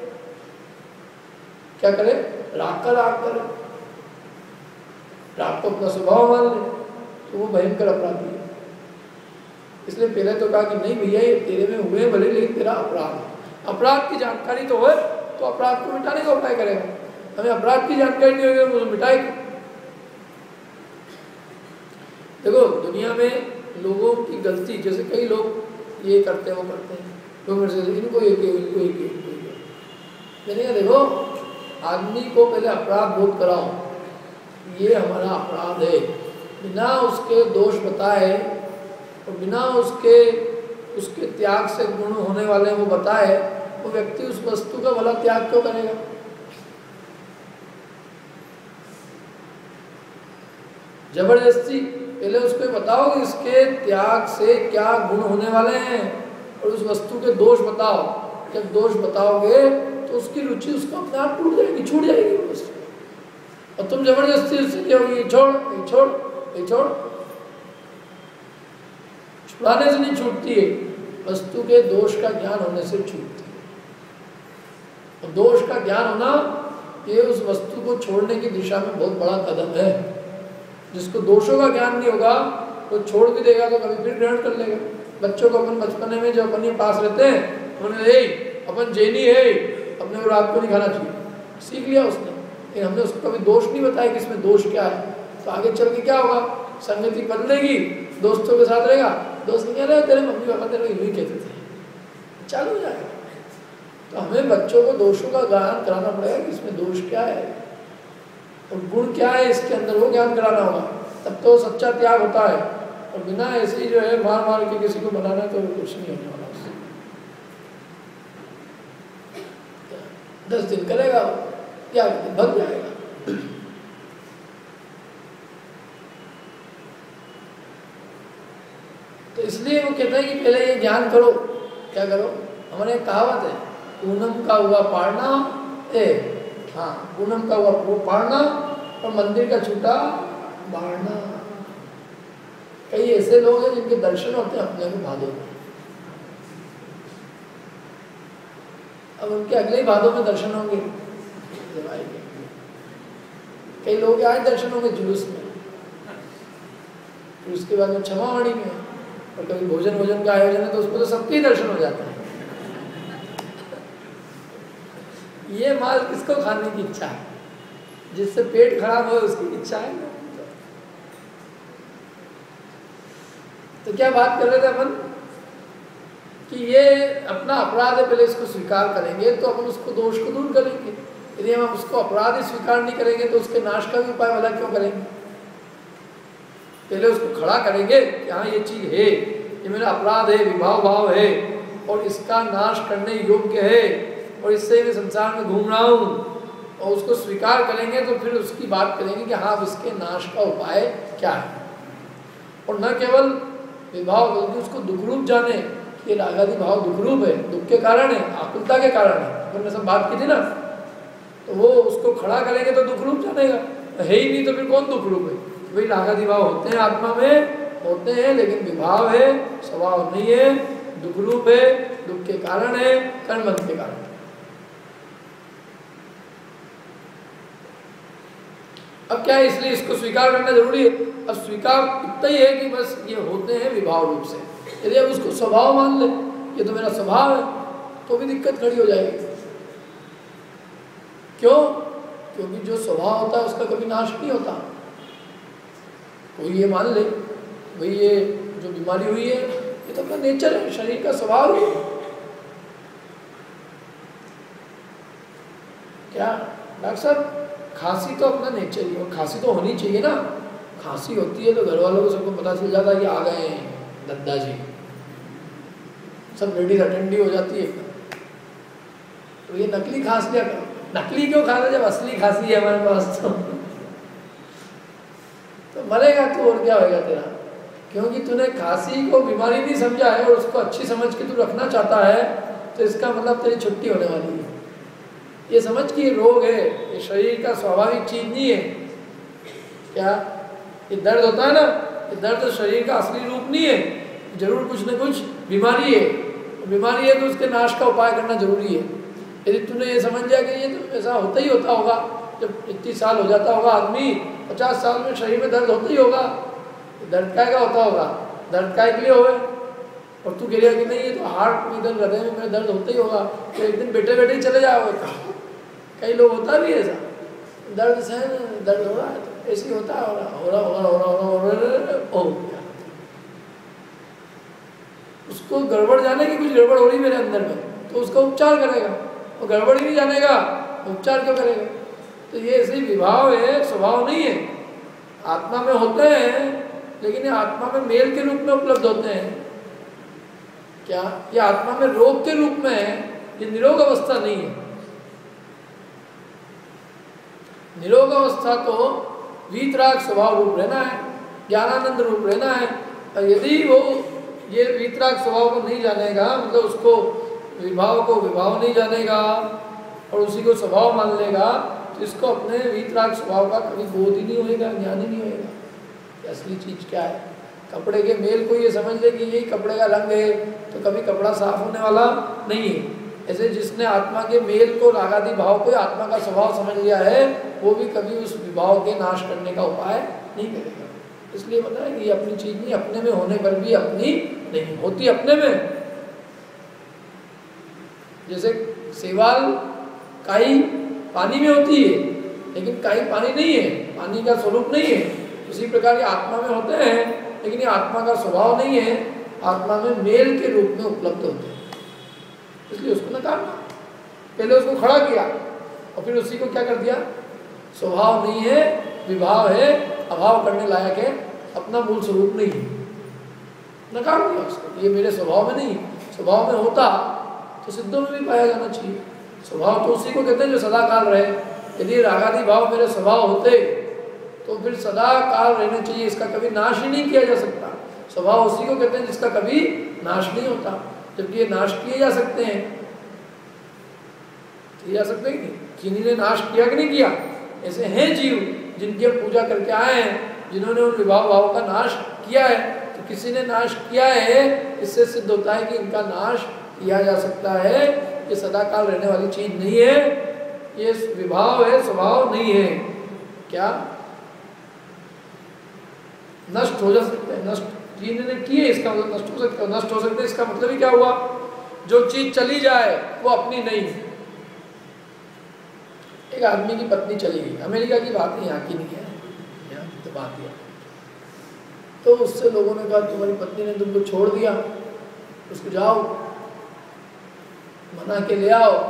क्या करे? राग का राग करे, राग को अपना स्वभाव मान ले, तो वो भयंकर अपराधी है। इसलिए पहले तो कहा कि नहीं भैया ये तेरे में हुए भले, लेकिन तेरा अपराध है। अपराध की जानकारी तो है तो अपराध को मिटाने का उपाय करेगा। हमें अपराध की जानकारी नहीं होगी तो मिटाएगा। देखो दुनिया में लोगों की गलती, जैसे कई लोग ये करते हैं वो करते हैं, लोग मेरे से इनको ये किया, इनको ये किया। मैंने कहा देखो आदमी को पहले अपराध बोध कराओ, ये हमारा अपराध है, बिना उसके दोष बताए और बिना उसके त्याग से गुण होने वाले वो बताए, वो व्यक्ति उस वस्तु का भला त्याग क्यों करेगा? जबरदस्ती पहले उसको बताओ कि इसके त्याग से क्या गुण होने वाले हैं और उस वस्तु के दोष बताओ। जब दोष बताओगे तो उसकी रुचि उसको अपने आप टूट जाएगी, छूट जाएगी वो वस्तु। और तुम जबरदस्ती उससे कहोगे छोड़ ये छोड़ ये छोड़, छुड़ाने से नहीं छूटती है, वस्तु के दोष का ज्ञान होने से छूटती है। और दोष का ज्ञान होना ये उस वस्तु को छोड़ने की दिशा में बहुत बड़ा कदम है। जिसको दोषों का ज्ञान नहीं होगा वो छोड़ भी देगा तो कभी फिर ग्रहण कर लेगा। बच्चों को अपन बचपने में जो अपन के पास रहते हैं उन्होंने अपन जैनी है, अपने को रात को नहीं खाना चाहिए, सीख लिया उसने, लेकिन हमने उसको कभी दोष नहीं बताया कि इसमें दोष क्या है। तो आगे चल के क्या होगा, संगति बदलेगी, दोस्तों के साथ रहेगा, दोस्त कह रहे तेरे मम्मी पापा तेरे को यूँ कहते थे, चालू हो जाएगा। तो हमें बच्चों को दोषों का ज्ञान कराना पड़ेगा कि इसमें दोष क्या है और गुण क्या है इसके अंदर, वो ज्ञान कराना होगा, तब तो सच्चा त्याग होता है। और बिना ऐसे ही जो है मार मार के किसी को बनाना तो कुछ नहीं होने वाला उससे। 10 दिन करेगा क्या भग जाएगा। तो इसलिए वो कहते हैं कि पहले ये ज्ञान करो। क्या करो, हमारे एक कहावत है, पूनम का हुआ पाड़ना, हाँ पूनम का हुआ वो पाड़ना और मंदिर का छूटा बाढ़ना। कई ऐसे लोग हैं जिनके दर्शन होते हैं अपने को भादों में, अब उनके अगले ही भादों में दर्शन होंगे। कई लोग के आज दर्शन होंगे जुलूस में, फिर उसके बाद में क्षमावाणी में, और कभी भोजन का आयोजन है तो उसमें तो सबके ही दर्शन हो जाता है। ये माल किसको खाने की इच्छा है, जिससे पेट खराब हो उसकी इच्छा है ना। तो क्या बात कर रहे थे अपन कि ये अपना अपराध है, पहले इसको स्वीकार करेंगे तो अपन उसको दोष को दूर करेंगे। यदि हम उसको अपराध ही स्वीकार नहीं करेंगे तो उसके नाश का भी उपाय वाला क्यों करेंगे। पहले उसको खड़ा करेंगे कि हाँ ये चीज है, ये मेरा अपराध है, विभाव भाव है और इसका नाश करने योग्य है और इससे मैं संसार में घूम रहा हूँ, और उसको स्वीकार करेंगे तो फिर उसकी बात करेंगे कि हाँ इसके नाश का उपाय क्या है। और न केवल विभाव बल्कि उसको दुख रूप जाने कि रागादि भाव दुख रूप है, दुख के कारण है, आकुलता के कारण है, हमने सब बात की थी ना। तो वो उसको खड़ा करेंगे तो दुख रूप जानेगा, है ही नहीं तो फिर कौन दुख रूप है। भाई रागादि भाव होते हैं आत्मा में, होते हैं, लेकिन विभाव है, स्वभाव नहीं है, दुख रूप है, दुख के कारण है, कर्मबंध के कारण। अब क्या है, इसलिए इसको स्वीकार करना जरूरी है। अब स्वीकार इतना ही है कि बस ये होते हैं विभाव रूप से। यदि अब उसको स्वभाव मान ले, ये तो मेरा स्वभाव है, तो भी दिक्कत खड़ी हो जाएगी। क्यों? क्योंकि जो स्वभाव होता है उसका कभी नाश नहीं होता। कोई ये मान ले भाई ये जो बीमारी हुई है ये तो अपना नेचर है, शरीर का स्वभाव है। क्या डॉक्टर साहब, खांसी तो अपना नेचर ही है, और खांसी तो होनी चाहिए ना। खांसी होती है तो घर वालों को सबको पता चल जाता है कि आ गए हैं दद्दा जी, सब लेडीज अटेंड हो जाती है। तो ये नकली खांसी क्या, नकली क्यों खा रहे जब असली खांसी है हमारे पास तो मरेगा तू, और क्या होगा तेरा। क्योंकि तूने खांसी को बीमारी नहीं समझा है और उसको अच्छी समझ के तू रखना चाहता है, तो इसका मतलब तेरी छुट्टी होने वाली है। ये समझ कि ये रोग है, ये शरीर का स्वाभाविक चीज नहीं है। क्या ये दर्द होता है ना, ये दर्द शरीर का असली रूप नहीं है, जरूर कुछ न कुछ बीमारी है। बीमारी है तो उसके नाश का उपाय करना जरूरी है। यदि तूने ये समझ लिया कि ये तो ऐसा होता ही होता होगा, जब इतनी साल हो जाता होगा आदमी, 50 साल में शरीर में दर्द होता ही होगा, दर्द काय का होता होगा, दर्द काय के लिए होगा। और तू कह रहा कि नहीं ये तो हार्ट में इधर हृदय में मेरा दर्द होता ही होगा, तो एक दिन बैठे बैठे चले जाओगे। कई लोग होता भी ऐसा, दर्द से दर्द हो रहा है तो ऐसे ही होता है, हो गया। उसको गड़बड़ जाने की कुछ गड़बड़ हो रही मेरे अंदर में, तो उसका उपचार करेगा। और गड़बड़ ही नहीं जानेगा, उपचार क्यों करेगा। तो ये ऐसे ही विभाव है, स्वभाव नहीं है। आत्मा में होते हैं, लेकिन ये आत्मा में मेल के रूप में उपलब्ध होते हैं। क्या ये आत्मा में रोग के रूप में है, ये निरोग अवस्था नहीं है। निरोग अवस्था तो वीतराग स्वभाव रूप रहना है, ज्ञानानंद रूप रहना है। और यदि वो ये वीतराग स्वभाव को नहीं जानेगा, मतलब उसको विभाव को विभाव नहीं जानेगा और उसी को स्वभाव मान लेगा, तो इसको अपने वीतराग स्वभाव का कभी बोध ही नहीं होएगा, ज्ञान ही नहीं होएगा कि असली चीज़ क्या है। कपड़े के मेल को ये समझ ले कि यही कपड़े का रंग है, तो कभी कपड़ा साफ होने वाला नहीं है। ऐसे जिसने आत्मा के मेल को, रागादि भाव को आत्मा का स्वभाव समझ लिया है, वो भी कभी उस विभाव के नाश करने का उपाय नहीं करेगा। इसलिए बताया कि ये अपनी चीज नहीं, अपने में होने पर भी अपनी नहीं होती। अपने में जैसे शैवाल काई पानी में होती है, लेकिन काई पानी नहीं है, पानी का स्वरूप नहीं है। उसी प्रकार के आत्मा में होते हैं, लेकिन ये आत्मा का स्वभाव नहीं है, आत्मा में मेल के रूप में उपलब्ध होते हैं। इसलिए उसको नकारना, पहले उसको खड़ा किया और फिर उसी को क्या कर दिया, स्वभाव नहीं है, विभाव है, अभाव करने लायक है, अपना मूल स्वरूप नहीं है, नकार दिया उसको। ये मेरे स्वभाव में नहीं, स्वभाव में होता तो सिद्धों में भी पाया जाना चाहिए। स्वभाव तो उसी को कहते हैं जो सदा काल रहे। यदि रागादि भाव मेरे स्वभाव होते तो फिर सदा काल रहने चाहिए, इसका कभी नाश ही नहीं किया जा सकता। स्वभाव उसी को कहते हैं जिसका कभी नाश नहीं होता, जबकि ये नाश किए जा सकते हैं, किए जा सकते हैं नहीं, किन्हीं ने नाश किया कि नहीं किया। ऐसे हैं जीव जिनकी हम पूजा करके आए हैं, जिन्होंने उन विभाव भाव का नाश किया है। तो किसी ने नाश किया है, इससे सिद्ध होता है कि इनका नाश किया जा सकता है। ये सदा काल रहने वाली चीज नहीं है, ये विभाव है, स्वभाव नहीं है। क्या नष्ट हो जा सकते हैं, नष्ट जिन्होंने किए इसका मतलब नष्ट हो सकता है, नष्ट हो सकते हैं। इसका मतलब ही क्या हुआ, जो चीज चली जाए वो अपनी नहीं। एक आदमी की पत्नी चली गई, अमेरिका की बात यहाँ की नहीं है, यहाँ की तो बात है। तो उससे लोगों ने कहा तुम्हारी पत्नी ने तुमको छोड़ दिया, उसको जाओ मना के ले आओ,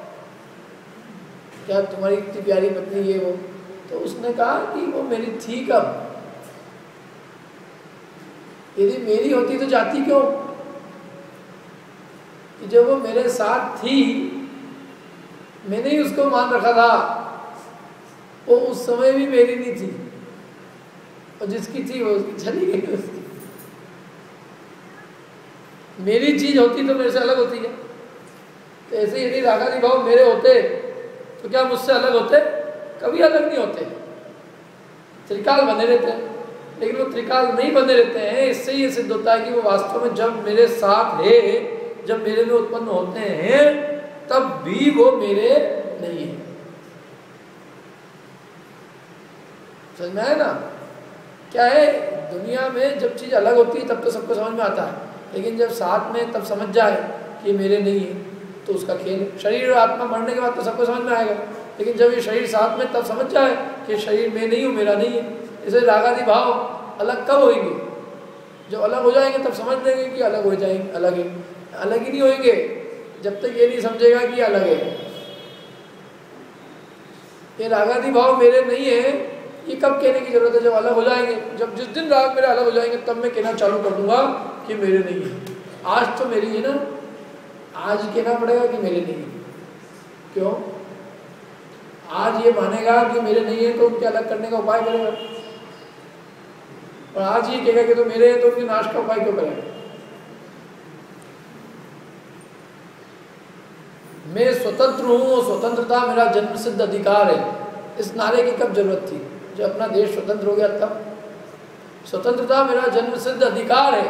क्या तुम्हारी इतनी प्यारी पत्नी ये वो। तो उसने कहा कि वो मेरी थी कब, यदि मेरी होती तो जाती क्यों, कि जब वो मेरे साथ थी मैंने ही उसको मान रखा था, वो उस समय भी मेरी नहीं थी, और जिसकी थी वो उसकी चली गई। उसकी मेरी चीज होती तो मेरे से अलग होती है। तो ऐसे यदि रागादि भाव मेरे होते तो क्या मुझसे अलग होते, कभी अलग नहीं होते, त्रिकाल बने रहते हैं। लेकिन वो त्रिकाल नहीं बने रहते हैं, इससे ये सिद्ध होता है कि वो वास्तव में जब मेरे साथ है, जब मेरे में उत्पन्न होते हैं, तब भी वो मेरे नहीं है। समझ में आया ना। क्या है, दुनिया में जब चीज अलग होती है तब तो सबको समझ में आता है, लेकिन जब साथ में तब समझ जाए कि मेरे नहीं है तो उसका खेल है। शरीर और आत्मा मरने के बाद तो सबको समझ में आएगा, लेकिन जब ये शरीर साथ में तब समझ जाए कि शरीर में नहीं हूँ, मेरा नहीं है। इसलिए रागादि भाव अलग कब होंगे, जब अलग हो जाएंगे तब समझ लेंगे कि अलग हो जाएंगे, अलग है। अलग ही नहीं होंगे जब तक ये नहीं समझेगा कि अलग है। ये रागादि भाव मेरे नहीं है, ये कब कहने की जरूरत है, जब अलग हो जाएंगे। जब जिस दिन राग मेरे अलग हो जाएंगे तब मैं कहना चालू कर दूंगा कि मेरे नहीं है। आज तो मेरी है ना, आज कहना पड़ेगा कि मेरे नहीं है। क्यों, आज ये मानेगा कि मेरे नहीं है तो उनके अलग करने का उपाय करेगा, और आज ये कहेगा कि तो मेरे हैं तो उनके नाश का उपाय क्यों करेगा। मैं स्वतंत्र हूँ, स्वतंत्रता मेरा जन्म सिद्ध अधिकार है। इस नारे की कब जरूरत थी, जब अपना देश स्वतंत्र हो गया तब। स्वतंत्रता मेरा जन्म सिद्ध अधिकार है,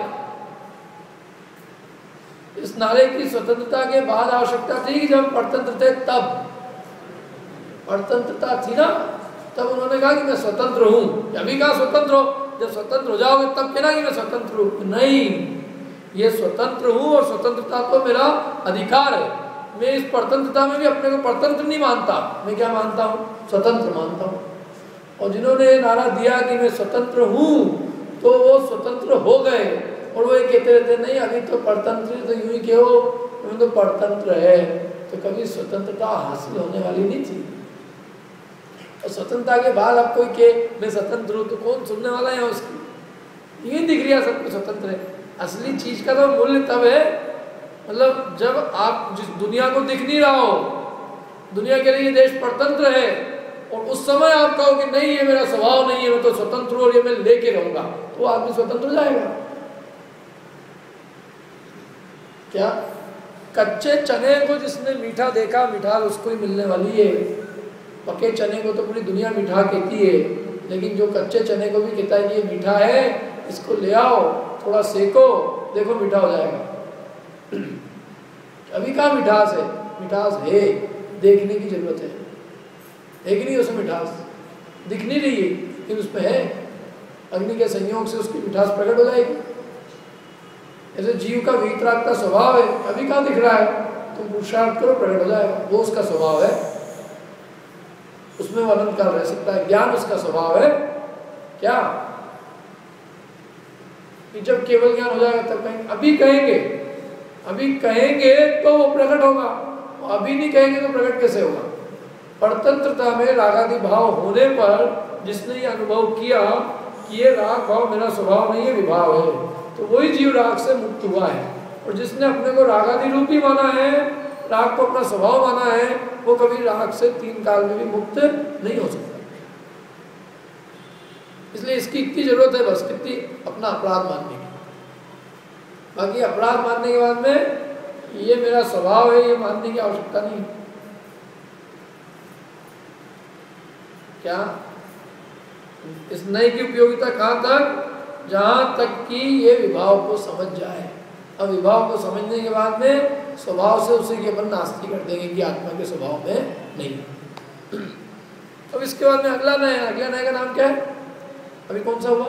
इस नारे की स्वतंत्रता के बाद आवश्यकता थी कि जब परतंत्र थे तब। परतंत्रता थी ना, तब उन्होंने कहा कि मैं स्वतंत्र हूँ। अभी कहा स्वतंत्र हो, जब स्वतंत्र हो जाओगे तब कहना कि मैं स्वतंत्र हूँ। नहीं, ये स्वतंत्र हूँ और स्वतंत्रता तो मेरा अधिकार है। मैं इस परतंत्रता में भी अपने को परतंत्र नहीं मानता, मैं क्या मानता हूँ, स्वतंत्र मानता हूँ। और जिन्होंने नारा दिया कि मैं स्वतंत्र हूँ तो वो स्वतंत्र हो गए, और वो ये कहते रहते नहीं अभी तो परतंत्र, तो यूं ही कहो मैं तो परतंत्र है। तो कभी स्वतंत्रता हासिल होने वाली नहीं थी। और स्वतंत्रता के बाद अब कोई के मैं स्वतंत्र हूँ तो कौन सुनने वाला है उसकी। ये दिख रहा सब कुछ स्वतंत्र है। असली चीज का तो मूल्य तब है, मतलब जब आप जिस दुनिया को दिख नहीं रहा हो, दुनिया के लिए ये देश परतंत्र है, और उस समय आप कहो कि नहीं ये मेरा स्वभाव नहीं है, मैं तो स्वतंत्र हूँ और ये मैं लेके रहूंगा, तो आदमी स्वतंत्र हो जाएगा। क्या कच्चे चने को जिसने मीठा देखा, मिठास उसको ही मिलने वाली है। पके चने को तो पूरी दुनिया मीठा कहती है, लेकिन जो कच्चे चने को भी कहता है कि ये मीठा है, इसको ले आओ थोड़ा सेको, देखो मीठा हो जाएगा। अभी कहाँ मिठास है? मिठास है, देखने की जरूरत है कि नहीं? उसमें मिठास दिख नहीं रही है लेकिन उसमें है। अग्नि के संयोग से उसकी मिठास प्रकट हो जाएगी। ऐसे जीव का वीतराग का स्वभाव है, अभी कहाँ दिख रहा है? तुम पुरुषार्थ करो, प्रकट हो जाएगा। वो उसका स्वभाव है, उसमें वो अनंत काल रह सकता है। ज्ञान उसका स्वभाव है। क्या कि जब केवल ज्ञान हो जाएगा तब कहेंगे, अभी कहेंगे तो वो प्रकट होगा, अभी नहीं कहेंगे तो प्रकट कैसे होगा? परतंत्रता में रागादि भाव होने पर जिसने ये अनुभव किया कि ये राग भाव मेरा स्वभाव नहीं है, विभाव है, तो वही जीव राग से मुक्त हुआ है। और जिसने अपने को रागादि रूपी माना है, राग को अपना स्वभाव माना है, वो कभी राग से 3 काल में भी मुक्त नहीं हो सकता। इसलिए इसकी इतनी जरूरत है बस, कितनी? अपना अपराध मानने की। बाकी अपराध मानने के बाद में ये मेरा स्वभाव है, ये मानने की आवश्यकता नहीं। क्या इस नए की उपयोगिता कहाँ तक? जहाँ तक कि ये विभाव को समझ जाए। अब विभाव को समझने के बाद में स्वभाव से उसे कि अपन नास्ती कर देंगे कि आत्मा के स्वभाव में नहीं। अब इसके बाद में अगला नया का नाम क्या है? अभी कौन सा हुआ?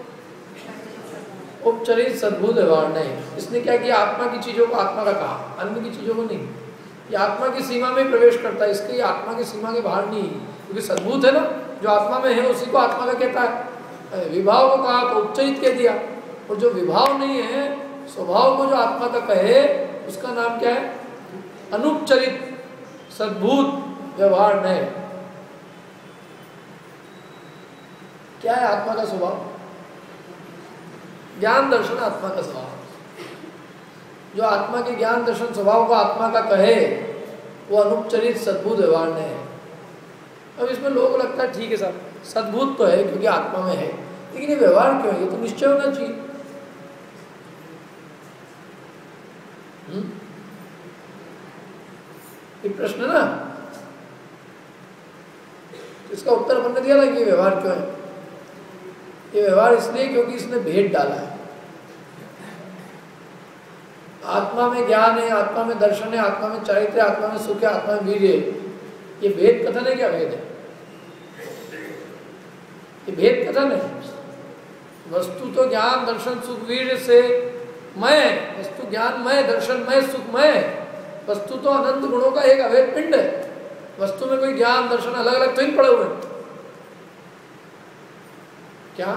उपचरित सद्भुत व्यवहार नए। इसने क्या किया? आत्मा की चीजों को आत्मा का कहा, अन्य की चीजों को नहीं। ये आत्मा की सीमा में प्रवेश करता है, इसके ये आत्मा की सीमा के बाहर नहीं, क्योंकि सद्भुत है ना, जो आत्मा में है उसी को आत्मा का कहता है। विभाव को कहा तो उपचरित कह दिया, और जो विभाव नहीं है, स्वभाव को जो आत्मा का कहे, उसका नाम क्या है? अनुपचरित सद्भुत व्यवहार नए। क्या है आत्मा का स्वभाव? ज्ञान दर्शन आत्मा का स्वभाव। जो आत्मा के ज्ञान दर्शन स्वभाव को आत्मा का कहे, वो अनुपचरित सद्भुत व्यवहार नए है। अब इसमें लोगों को लगता है ठीक है साहब, सद्भुत तो है क्योंकि आत्मा में है, लेकिन ये व्यवहार क्यों है? ये तो निश्चय होना चाहिए। ये प्रश्न ना, इसका उत्तर अपन ने दिया था कि व्यवहार क्यों है। ये व्यवहार इसलिए क्योंकि इसने भेद डाला है। आत्मा में ज्ञान है, आत्मा में दर्शन है, आत्मा में चारित्र्य, आत्मा में सुख है, आत्मा में वीर्य है। ये भेद कथन है, क्या भेद है? ये भेद कथन है। वस्तु तो ज्ञान दर्शन सुख वीर्य से मय, वस्तु ज्ञान मय, दर्शन मय, सुख मय। वस्तु तो अनंत गुणों का एक अभेद पिंड है। वस्तु में कोई ज्ञान दर्शन अलग अलग तो नहीं पड़े हुए। क्या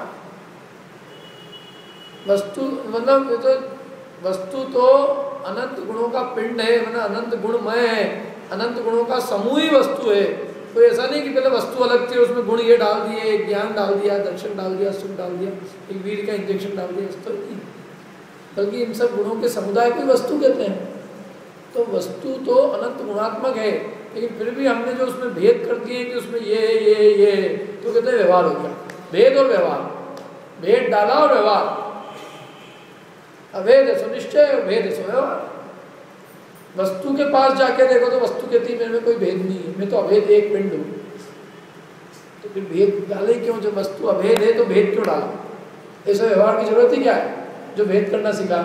वस्तु मतलब ये तो वस्तु तो अनंत गुणों का पिंड है, मतलब अनंत गुणमय है, अनंत गुणों का समूह ही वस्तु है। कोई ऐसा नहीं कि पहले वस्तु अलग थी, उसमें गुण ये डाल दिए, ज्ञान डाल दिया, दर्शन डाल दिया, सुख डाल दिया, एक वीर का इंजेक्शन डाल दिया, तो नहीं। बल्कि इन सब गुणों के समुदाय को वस्तु कहते हैं। तो वस्तु तो अनंत गुणात्मक है, लेकिन फिर भी हमने जो उसमें भेद कर दिए कि उसमें ये तो कहते हैं व्यवहार हो गया। भेद और व्यवहार, भेद डाला और व्यवहार। अभेद है सो निश्चय, भेद है सो व्यवहार। वस्तु के पास जाके देखो तो वस्तु कहती है मेरे में कोई भेद नहीं है, मैं तो अभेद एक पिंड हूँ। तो फिर भेद डाले क्यों? जब वस्तु अभेद है तो भेद क्यों डाला? ऐसा व्यवहार की जरूरत ही क्या है जो भेद करना सिखा?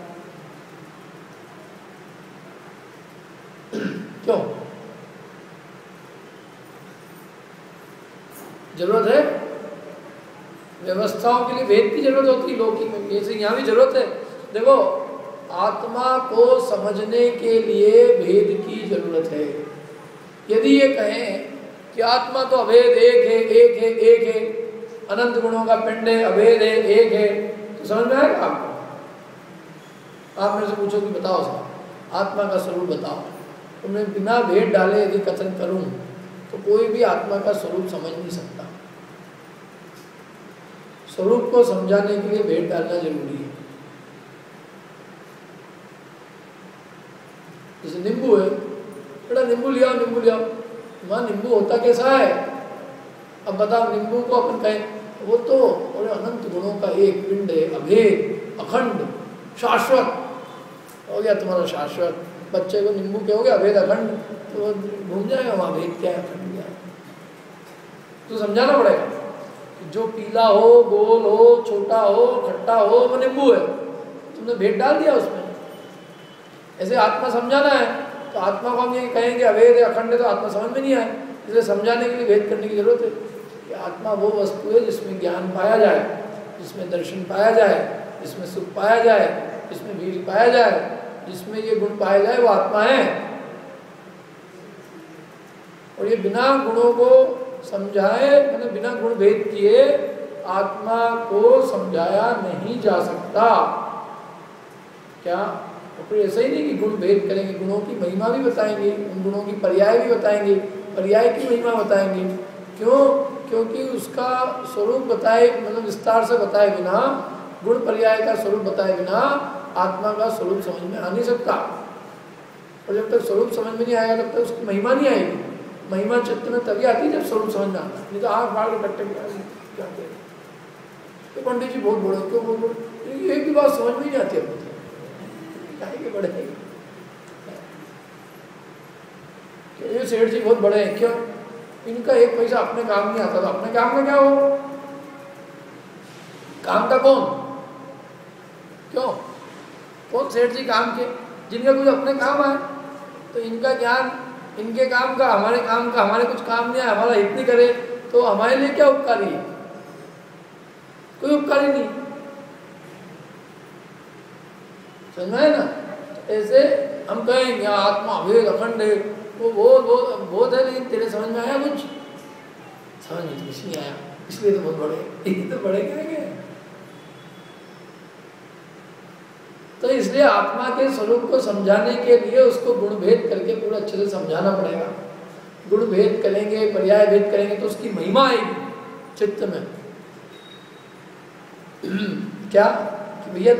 क्यों जरूरत है? व्यवस्थाओं के लिए भेद की जरूरत होती है लौकिक में, जैसे यहाँ भी जरूरत है। देखो, आत्मा को समझने के लिए भेद की जरूरत है। यदि ये कहें कि आत्मा तो अभेद एक है, अनंत गुणों का पिंड है, अभेद है, एक है, तो समझ में आएगा आपको? आप मेरे से पूछो कि बताओ साहब आत्मा का स्वरूप बताओ, तो मैं बिना भेद डाले यदि कथन करूं तो कोई भी आत्मा का स्वरूप समझ नहीं सकता। स्वरूप को समझाने के लिए भेद डालना जरूरी है। जैसे नींबू है, बेटा नींबू लिया वहाँ नींबू होता कैसा है? अब बताओ, नींबू को अपन कहें वो तो और अनंत गुणों का एक पिंड है, अभेद, अखंड, शाश्वत हो गया तुम्हारा शाश्वत। बच्चे को नींबू कहोगे अभेद अखंड तो घूम जाएगा वहाँ, भेद क्या है अखंड क्या है। तो समझाना पड़ेगा जो पीला हो, गोल हो, छोटा हो, खट्टा हो, वो नींबू है। तुमने भेद डाल दिया उसमें। ऐसे आत्मा समझाना है तो आत्मा को हम ये कहेंगे अवेद है अखंड है तो आत्मा समझ में नहीं आए, इसलिए समझाने के लिए भेद करने की जरूरत है कि आत्मा वो वस्तु है जिसमें ज्ञान पाया जाए, जिसमें दर्शन पाया जाए, जिसमें सुख पाया जाए, जिसमें वीर पाया जाए, जिसमें ये गुण पाया जाए वो आत्मा है। और ये बिना गुणों को समझाए मतलब बिना गुण भेद किए आत्मा को समझाया नहीं जा सकता। क्या तो फिर ऐसा ही नहीं कि गुण भेद करेंगे, गुणों की महिमा भी बताएंगे, उन गुणों की पर्याय भी बताएंगे, पर्याय की महिमा बताएंगे। क्यों? क्योंकि उसका स्वरूप बताए मतलब विस्तार से बताए बिना, गुण पर्याय का स्वरूप बताए बिना आत्मा का स्वरूप समझ में आ नहीं सकता। और जब तक स्वरूप समझ में नहीं आएगा तब तक उसकी महिमा नहीं आएगी। महिमा चित्त में तभी आती है जब स्वरूप समझ में आता है, नहीं तो आँख फाड़ के कट्टे क्या करें तो पंडित जी बहुत बड़े क्यों बहुत बड़े, एक भी बात समझ में नहीं आती है के बड़े हैं। ये सेठ जी बहुत बड़े हैं क्यों? इनका एक पैसा अपने काम नहीं आता, तो अपने काम का क्या हो? काम का कौन? क्यों? कौन सेठ जी काम के जिनका कुछ अपने काम आए? तो इनका ज्ञान इनके काम का हमारे काम का, हमारे कुछ काम नहीं है, हमारा हित नहीं करे तो हमारे लिए क्या उपकारी है? कोई उपकारी नहीं। समझ में है ना? ऐसे हम कहेंगे आत्मा अभेद अखंड है, वो बहुत है, लेकिन तेरे समझ में आया कुछ? समझ में कुछ नहीं आया, इसलिए तो बहुत बड़े, ये तो बड़े कहेंगे। तो इसलिए आत्मा के स्वरूप को समझाने के लिए उसको गुण भेद करके पूरा अच्छे से समझाना पड़ेगा। गुण भेद करेंगे, पर्याय भेद करेंगे तो उसकी महिमा आएगी चित्त में। क्या कि भैया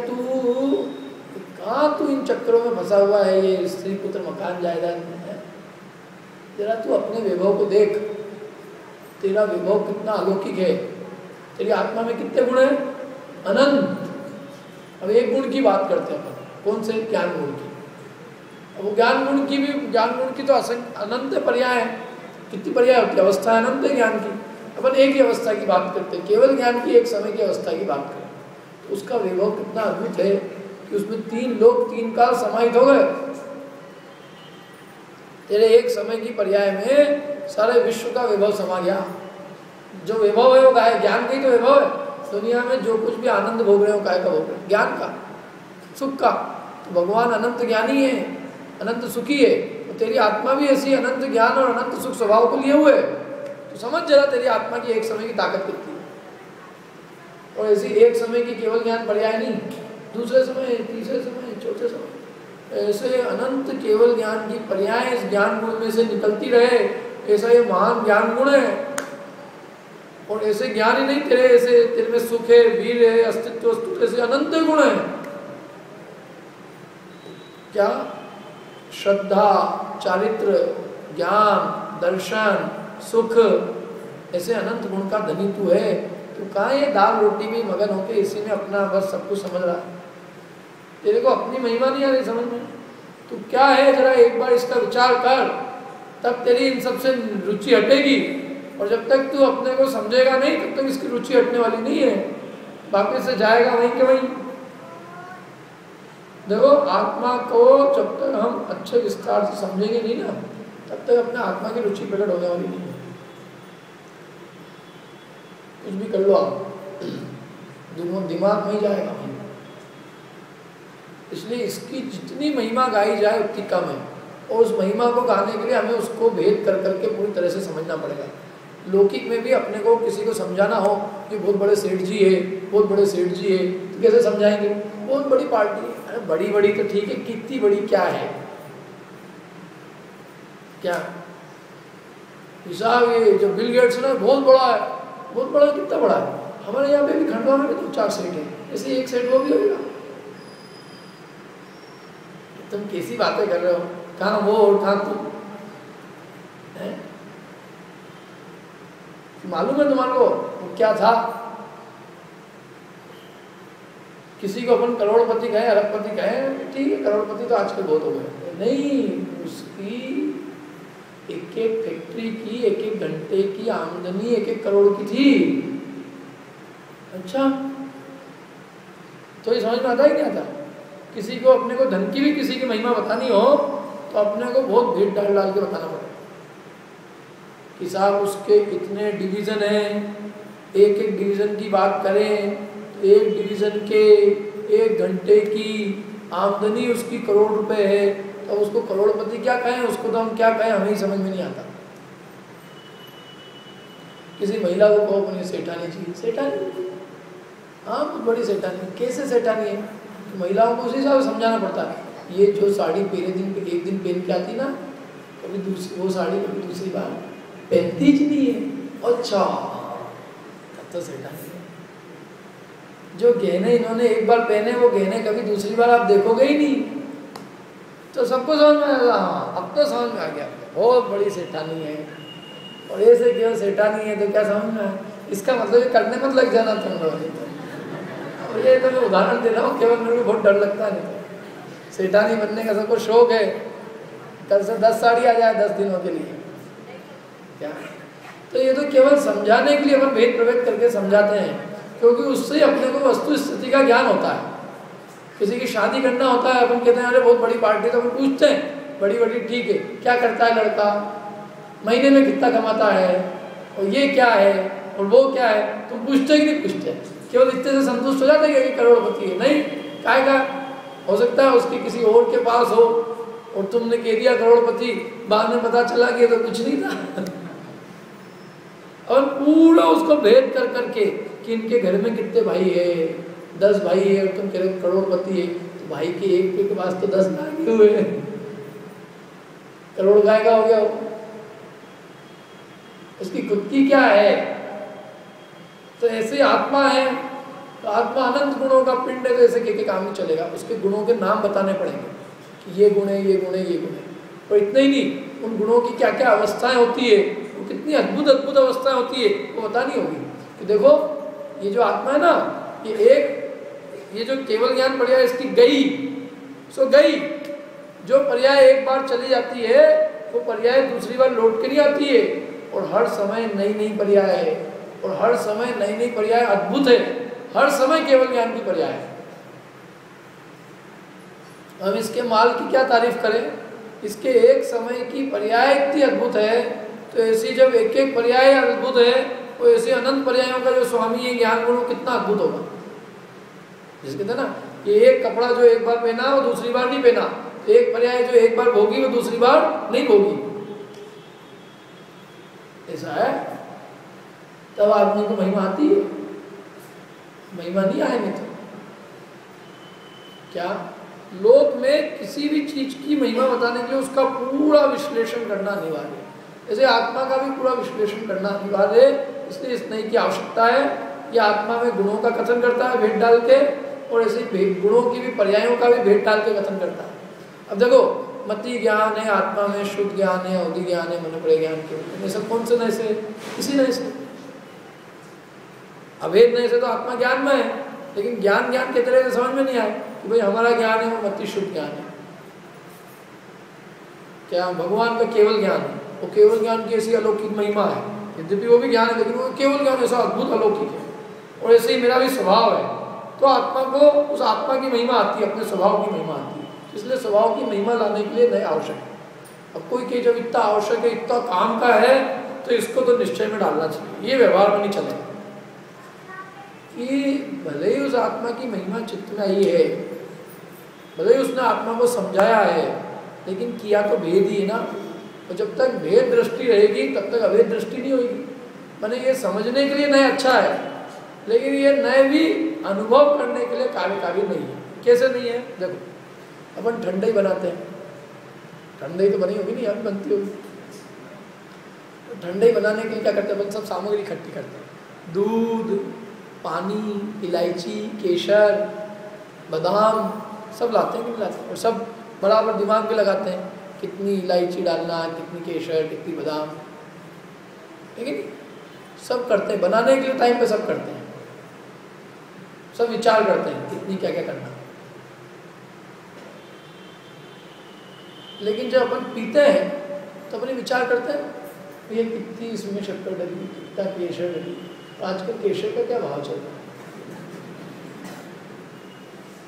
तू इन चक्करों में फंसा हुआ है, ये स्त्री पुत्र मकान जायदाद में है, जरा तू अपने वैभव को देख, तेरा वैभव कितना अलौकिक है, तेरी आत्मा में कितने गुण है? अनंत। अब एक गुण की बात करते हैं अपन, कौन से? ज्ञान गुण की। अब वो ज्ञान गुण की तो अनंत पर्याय है। कितनी पर्याय होती है? अवस्था अनंत है ज्ञान की। अपन एक ही अवस्था की बात करते हैं, केवल ज्ञान की एक समय की अवस्था की बात करें तो उसका वैभव कितना अद्भुत है कि उसमें 3 लोक 3 काल समाहित हो गए। तेरे एक समय की पर्याय में सारे विश्व का वैभव समा गया। जो वैभव है वो का है? ज्ञान का ही तो वैभव है। दुनिया में जो कुछ भी आनंद भोग रहे हो काय का भोग रहे? ज्ञान का, सुख का। तो भगवान अनंत ज्ञानी है, अनंत सुखी है, तो तेरी आत्मा भी ऐसी अनंत ज्ञान और अनंत सुख स्वभाव को लिए हुए है। तो समझ जरा तेरी आत्मा की एक समय की ताकत कितनी है। और ऐसी एक समय की केवल ज्ञान पर्याय नहीं, दूसरे समय, तीसरे समय, चौथे समय, ऐसे अनंत केवल ज्ञान की पर्याय इस ज्ञान गुण में से निकलती रहे, ऐसा ये महान ज्ञान गुण है। और ऐसे ज्ञान ही नहीं तेरे, ऐसे तेरे में सुख है, वीर है, अस्तित्व वस्तु, ऐसे अनंत गुण है। क्या? श्रद्धा, चारित्र, ज्ञान, दर्शन, सुख, ऐसे अनंत गुण का धनी तू है। तू कहाँ ये दाल रोटी में मगन होके इसी में अपना बस सब कुछ समझ रहा है? तेरे को अपनी महिमा नहीं आ रही समझ में? तू क्या है जरा एक बार इसका विचार कर, तब तेरी इन सबसे रुचि हटेगी। और जब तक तू अपने को समझेगा नहीं तब तक इसकी रुचि हटने वाली नहीं है, वापस से जाएगा वहीं के वहीं। देखो आत्मा को जब तक हम अच्छे विस्तार से समझेंगे नहीं ना, तब तक अपने आत्मा की रुचि प्रकट होने वाली नहीं है। कुछ भी कर लो आप, दिमाग में ही जाएगा। इसलिए इसकी जितनी महिमा गाई जाए उतनी कम है, और उस महिमा को गाने के लिए हमें उसको भेद कर करके पूरी तरह से समझना पड़ेगा। लौकिक में भी अपने को किसी को समझाना हो कि बहुत बड़े सेठ जी है, बहुत बड़े सेठ जी है, तो कैसे समझाएंगे? बहुत बड़ी पार्टी है। अरे बड़ी बड़ी तो ठीक है, कितनी बड़ी क्या है? क्या हिसाब? ये जो बिल गेट्स ना बहुत बड़ा है, बहुत बड़ा, कितना बड़ा है? हमारे यहाँ पे भी खंडवा में भी 2-4 सेठ है, ऐसे एक सेठ वो भी होगा। तुम कैसी बातें कर रहे हो? कहाँ वो और कहाँ तुम? मालूम है तुम्हारे को वो क्या था? किसी को अपन करोड़पति कहे, अरबपति कहे, ठीक है, करोड़पति तो आजकल बहुत हो गए। नहीं, उसकी एक एक फैक्ट्री की एक एक घंटे की आमदनी 1-1 करोड़ की थी। अच्छा, तो ये समझ में आता है क्या था? किसी को अपने को धन की भी किसी की महिमा बतानी हो तो अपने को बहुत भेद डाल डाल के बताना पड़ेगा कि साहब उसके इतने डिवीज़न हैं, एक एक डिवीज़न की बात करें तो एक डिवीज़न के 1 घंटे की आमदनी उसकी करोड़ रुपए है, तो उसको करोड़पति क्या कहें, उसको तो हम क्या कहें हमें ही समझ में नहीं आता। किसी महिला को कहो अपनी सेठानी चाहिए, सेठानी हाँ बहुत बड़ी सेठानी, कैसे सेठानी है, तो महिलाओं को उसी हिसाब से समझाना पड़ता है। ये जो साड़ी पहले दिन पे एक दिन पहन के आती ना, कभी दूसरी वो साड़ी कभी दूसरी बार पहनती ही नहीं है। अच्छा तब तो सेठानी है। जो गहने इन्होंने एक बार पहने वो गहने कभी दूसरी बार आप देखोगे ही नहीं, तो सबको समझ में आएगा। हाँ अब तो समझ में आ गया, बहुत बड़ी सेठानी है। और ऐसे क्यों सेठानी है तो क्या समझ में आए, इसका मतलब ये करने मत लग जाना तुम लोग। और ये तो मैं उदाहरण दे रहा हूँ, केवल मेरे को बहुत डर लगता है। नहीं तो सेठानी बनने का सबको शौक है, कल से 10 साड़ी आ जाए 10 दिनों के लिए क्या। तो ये तो केवल समझाने के लिए अपन भेद प्रभेद करके समझाते हैं, क्योंकि उससे अपने को वस्तु स्थिति का ज्ञान होता है। किसी की शादी करना होता है, अपन कहते हैं अरे बहुत बड़ी पार्टी, तो अपन पूछते हैं बड़ी बड़ी ठीक है क्या करता है लड़का, महीने में कितना कमाता है, और ये क्या है और वो क्या है, तुम पूछते कि नहीं पूछते। केवल इतने से संतुष्ट हो जाते हैं कि करोड़पति है, नहीं काय का हो सकता है उसके किसी और के पास हो और तुमने कह दिया करोड़पति, बाद में पता चला कि ये तो कुछ नहीं था। और पूरा उसको भेद कर करके कि इनके घर में कितने भाई है, 10 भाई है और तुम कह रहे हो करोड़पति है, तो भाई के एक के पास तो 10 गाय हुए, करोड़ गाय का हो गया वो। उसकी खुद की क्या है। तो ऐसे आत्मा है, तो आत्मा अनंत गुणों का पिंड है, तो ऐसे के काम नहीं चलेगा। उसके गुणों के नाम बताने पड़ेंगे कि ये गुण है, ये गुण है, ये गुण है। और इतना ही नहीं, उन गुणों की क्या क्या अवस्थाएं होती है, वो कितनी अद्भुत अद्भुत अवस्थाएं होती है वो बतानी होगी। कि देखो ये जो आत्मा है ना, ये जो केवल ज्ञान पर्याय इसकी गई सो गई। जो पर्याय एक बार चली जाती है वो पर्याय दूसरी बार लौट के नहीं आती है, और हर समय नई नई पर्याय है, और हर समय नई नई पर्याय अद्भुत है, हर समय केवल ज्ञान की पर्याय है। हम इसके माल की क्या तारीफ करें, इसके एक समय की पर्याय इतनी अद्भुत है, तो ऐसी जब एक एक पर्याय अद्भुत है, तो ऐसे अनंत पर्यायों का जो स्वामी है ज्ञान गुण कितना अद्भुत होगा। जिसके कहते हैं ना कि एक कपड़ा जो एक बार पहना वो दूसरी बार नहीं पहना, एक पर्याय जो एक बार भोगी वो दूसरी बार नहीं भोगी, ऐसा है। तब आदमी को महिमा आती है, महिमा नहीं आए नहीं तो क्या। लोक में किसी भी चीज की महिमा बताने के लिए उसका पूरा विश्लेषण करना अनिवार्य है। जैसे आत्मा का भी पूरा विश्लेषण करना अनिवार्य है, इसलिए इस नई की आवश्यकता है। यह आत्मा में गुणों का कथन करता है भेद डाल के, और ऐसे गुणों की भी पर्यायों का भी भेद डाल के कथन करता है। अब देखो मति ज्ञान है आत्मा में, शुद्ध ज्ञान है, अवधि ज्ञान है, मनोप्रय ज्ञान के, ये सब कौन से नए से, इसी नए से। अभेद नए से तो आत्मा ज्ञान में है, लेकिन ज्ञान ज्ञान के तरह से समझ में नहीं आए कि भाई हमारा ज्ञान है वो मति शुद्ध ज्ञान है। क्या भगवान का केवल ज्ञान है, वो केवल ज्ञान की ऐसी अलौकिक महिमा है, यद्यपि वो भी ज्ञान है लेकिन वो केवल ज्ञान ऐसा अद्भुत अलौकिक है। और ऐसे ही मेरा भी स्वभाव है, तो आत्मा को उस आत्मा की महिमा आती है, अपने स्वभाव की महिमा आती है। इसलिए स्वभाव की महिमा लाने के लिए नए आवश्यक है। अब कोई के जब इतना आवश्यक है, इतना काम का है, तो इसको तो निश्चय में डालना चाहिए, ये व्यवहार में नहीं चलेगा। कि भले ही उस आत्मा की महिमा चित्त में आई है, भले ही उसने आत्मा को समझाया है, लेकिन किया तो भेद ही है ना। और जब तक भेद दृष्टि रहेगी तब तक अभेद दृष्टि नहीं होगी। मैंने ये समझने के लिए नए अच्छा है, लेकिन ये नए भी अनुभव करने के लिए कार्यकारी नहीं है। कैसे नहीं है, देखो अपन ठंडाई बनाते हैं, ठंडाई तो बनी होगी नहीं, अभी बनती होगी। तो ठंडाई बनाने के लिए क्या करते हैं अपन, सब सामग्री इकट्ठी करते हैं, दूध, पानी, इलायची, केसर, बादाम सब लाते हैं कि नहीं लाते हैं, और सब बराबर दिमाग भी लगाते हैं कितनी इलायची डालना, कितनी केसर, कितनी बादाम, लेकिन सब करते हैं बनाने के लिए, टाइम पे सब करते हैं, सब विचार करते हैं कितनी क्या क्या करना। लेकिन जब अपन पीते हैं तो अपने विचार करते हैं ये कितनी इसमें शक्कर डली, कितना केसर डली, आजकल केसर का क्या भाव चल रहा है।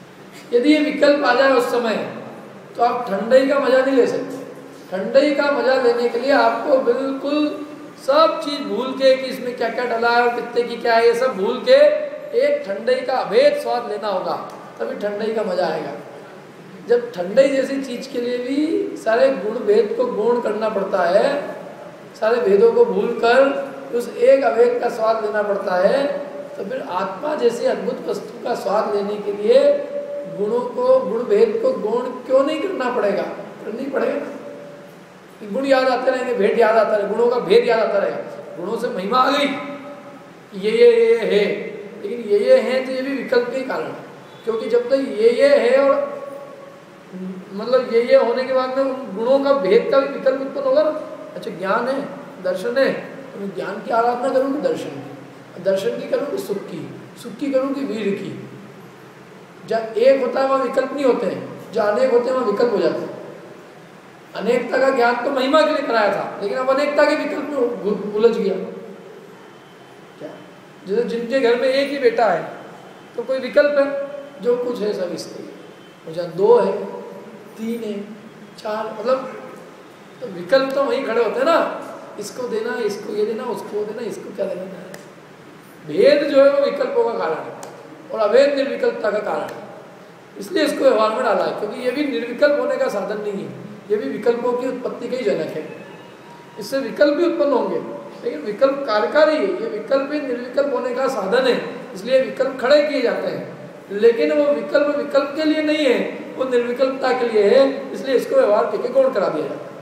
यदि ये विकल्प आ जाए उस समय तो आप ठंडाई का मजा नहीं ले सकते। ठंडाई का मजा लेने के लिए आपको बिल्कुल सब चीज भूल के कि इसमें क्या क्या डला है और कितने की क्या है, ये सब भूल के एक ठंडाई का अभेद स्वाद लेना होगा, तभी ठंडाई का मजा आएगा। जब ठंडाई जैसी चीज के लिए भी सारे गुण भेद को गौण करना पड़ता है, सारे भेदों को भूलकर उस एक अभेद का स्वाद लेना पड़ता है, तो फिर आत्मा जैसी अद्भुत वस्तु का स्वाद लेने के लिए गुणों को, गुण भेद को गौण क्यों नहीं करना पड़ेगा? करनी पड़ेगा ना। गुण याद आते रहेंगे, भेद याद आता रहेगा, गुणों का भेद याद आता रहेगा। गुणों से महिमा आ गई, ये है, लेकिन ये है तो ये भी विकल्प के कारण है, क्योंकि जब तक ये है और मतलब ये होने के बाद में उन गुणों का भेद का भी विकल्प उत्पन्न होगा ना। अच्छा ज्ञान है, दर्शन है, तो मैं ज्ञान की आराधना करूँगी दर्शन की, दर्शन की करूँगी सुख की करूँगी वीर की। जब एक होता है वहाँ विकल्प नहीं होते हैं, जहाँ अनेक होते हैं वहाँ विकल्प हो जाते हैं। अनेकता का ज्ञान तो महिमा के लिए कराया था, लेकिन अब अनेकता के विकल्प में उलझ गया। क्या जैसे जिनके घर में एक ही बेटा है तो कोई विकल्प है, जो कुछ है सब इसलिए, और जहाँ 2 है 3 है 4, मतलब तो विकल्प तो वहीं खड़े होते हैं ना, इसको देना, इसको ये देना, उसको देना, इसको क्या देना। भेद जो है वो विकल्पों का कारण है और अभेद निर्विकल्पता का कारण है, इसलिए इसको व्यवहार में डाला है, क्योंकि ये भी निर्विकल्प होने का साधन नहीं है, ये भी विकल्पों की उत्पत्ति का ही जनक है। इससे विकल्प भी उत्पन्न होंगे, लेकिन विकल्प कार्यकारी है, ये विकल्प भी निर्विकल्प होने का साधन है, इसलिए विकल्प खड़े किए जाते हैं। लेकिन वो विकल्प विकल्प के लिए नहीं है, वो निर्विकल्पता के लिए है, इसलिए इसको व्यवहार करके गौण करा दिया जाता है।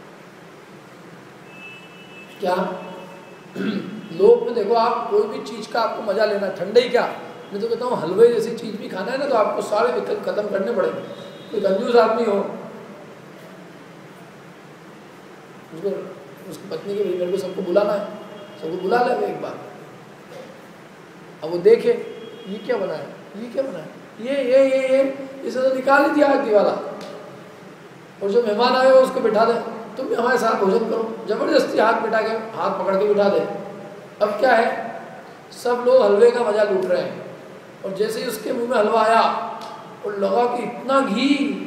क्या लोक में देखो, आप कोई भी चीज का आपको मजा लेना, ठंडे ही क्या, मैं तो कहता हूँ हलवे जैसी चीज भी खाना है ना, तो आपको सारे विकल्प खत्म करने पड़ेंगे। कोई कंजूस आदमी हो, उसकी पत्नी के मेरे को सबको बुलाना है, सबको बुला ले एक बार, अब वो देखे ये क्या बना है, ये क्या बना है, ये इसे तो निकाल ही दिया आज दिवाला, और जो मेहमान आए उसको बिठा दे, तुम भी हमारे साथ भोजन करो, जबरदस्ती हाथ पकड़ के बिठा दे। अब क्या है, सब लोग हलवे का मजा लूट रहे हैं, और जैसे ही उसके मुंह में हलवा आया और लगा कि इतना घी,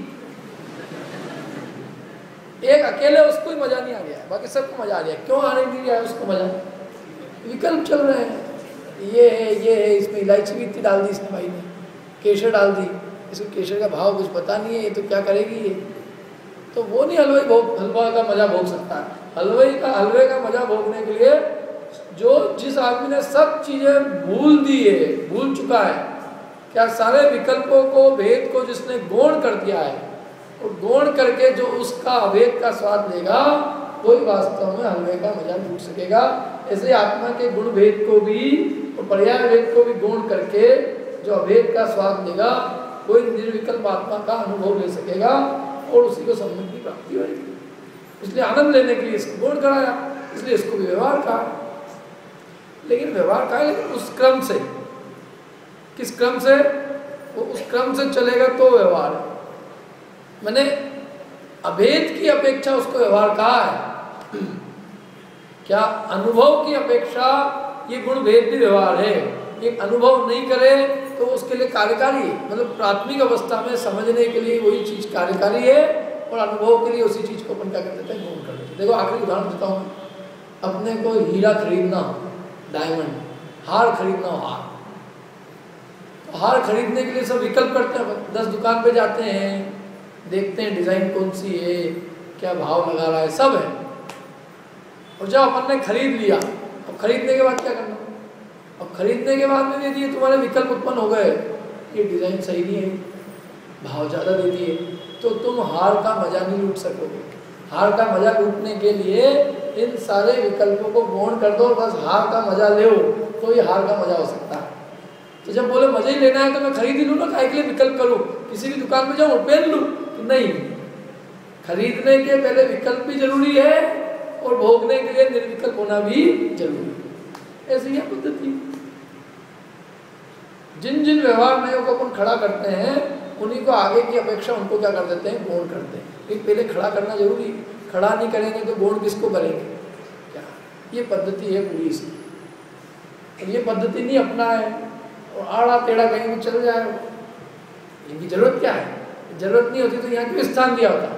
एक अकेले उसको ही मजा नहीं आ गया, बाकी सबको मजा आ गया। क्यों आने नहीं गया उसको मजा? विकल्प चल रहे हैं, ये है, इसमें इलायची भी इतनी डाल दी इसने भाई ने, केसर डाल दी, इसको केसर का भाव कुछ पता नहीं है, ये तो क्या करेगी ये, तो वो नहीं हलवा का मजा भोग सकता है। हलवे का मजा भोगने के लिए जिस आदमी ने सब चीजें भूल चुका है, क्या सारे विकल्पों को, भेद को जिसने गौण कर दिया है, और गौण करके जो उसका अभेद का स्वाद लेगा, वही वास्तव में हलवे का मजा लूट सकेगा। ऐसे आत्मा के गुण भेद को भी और पर्याय भेद को भी गौण करके जो अभेद का स्वाद लेगा, वही निर्विकल्प आत्मा का अनुभव ले सकेगा और उसी को संबंध की प्राप्ति होगी। इसलिए आनंद लेने के लिए इसको गौण कराया, इसलिए इसको भी व्यवहार कहा। लेकिन व्यवहार कहा, लेकिन उस क्रम से, किस क्रम से? वो उस क्रम से चलेगा तो व्यवहार है। मैंने अभेद की अपेक्षा उसको व्यवहार कहा है। क्या अनुभव की अपेक्षा ये गुण भेद भी व्यवहार है? ये अनुभव नहीं करे तो उसके लिए कार्यकारी है, मतलब प्राथमिक अवस्था में समझने के लिए वही चीज कार्यकारी है, और अनुभव के लिए उसी चीज को अपन क्या कर देते हैं, गौण कर देते हैं। देखो आखिरी उदाहरण देता हूँ, अपने को हीरा खरीदना हो, डायमंड, हार खरीदना हो, हार खरीदने के लिए सब विकल्प करते हैं। 10 दुकान पे जाते हैं, देखते हैं डिजाइन कौन सी है, क्या भाव लगा रहा है, सब है। और जब अपन ने खरीद लिया, अब खरीदने के बाद क्या करना? अब खरीदने के बाद में यदि ये तुम्हारे विकल्प उत्पन्न हो गए, ये डिजाइन सही नहीं है, भाव ज़्यादा दे दिए, तो तुम हार का मजा नहीं लूट सकोगे। हार का मजा लूटने के लिए इन सारे विकल्पों को गौण कर दो, बस हार का मजा ले, तो ये हार का मजा हो सकता है। तो जब बोले मजा ही लेना है तो मैं खरीद ही लूँ ना, काहे के लिए विकल्प करूँ? किसी भी दुकान में जाऊँ और पहन लूँ? नहीं, खरीदने के पहले विकल्प भी जरूरी है और भोगने के लिए निर्विकल्प होना भी जरूरी है। ऐसी है पद्धति। जिन जिन व्यवहार नयों को अपन खड़ा करते हैं, उन्हीं को आगे की अपेक्षा उनको क्या कर देते हैं, गौण करते हैं। लेकिन पहले खड़ा करना जरूरी, खड़ा नहीं करेंगे तो गौण किसको करेंगे? क्या ये पद्धति है पूरी सी, और ये पद्धति नहीं अपना है और आड़ा टेढ़ा कहीं भी चल जाए इनकी जरूरत क्या है? जरूरत नहीं होती तो यहाँ क्यों स्थान दिया होता?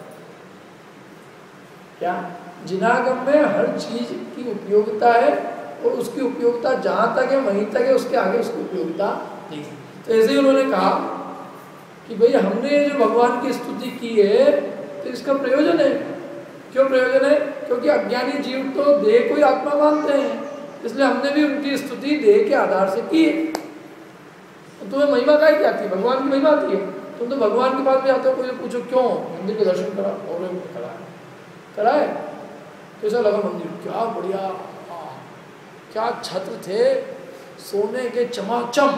क्या जिनागम में हर चीज की उपयोगिता है और उसकी उपयोगिता जहां तक है वहीं तक है, उसके आगे उसकी उपयोगिता नहीं है। तो ऐसे ही उन्होंने कहा कि भाई हमने जो भगवान की स्तुति की है तो इसका प्रयोजन है। क्यों प्रयोजन है? क्योंकि अज्ञानी जीव तो देह को ही आत्मा मानते हैं, इसलिए हमने भी उनकी स्तुति देह के आधार से की है। तो तुम्हें महिमा का ही क्या आती है? भगवान की महिमा आती है। तुम तो भगवान के पास भी आते हो, कोई पूछो क्यों मंदिर के दर्शन करा और करा है, कैसा लगा मंदिर? क्या बढ़िया, क्या छत्र थे, सोने के चमाचम,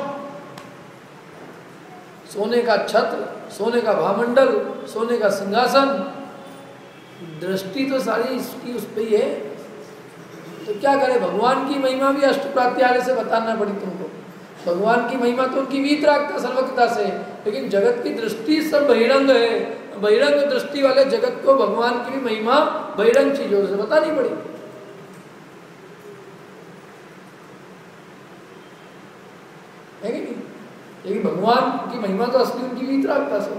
सोने का छत्र, सोने का भामंडल, सोने का सिंहासन, दृष्टि तो सारी इसकी उस पर ही है। तो क्या करे? भगवान की महिमा भी अष्टप्रात्यारे से बताना पड़ी तुमको। भगवान की महिमा तो उनकी वीतरागता सर्वज्ञता से, लेकिन जगत की दृष्टि सब बहिरंग है। बहिरंग दृष्टि वाले जगत को भगवान की भी महिमा बहिरंग चीजों से बतानी पड़ी। है कि नहीं? लेकिन भगवान की महिमा तो असली उनकी वीतरागता से।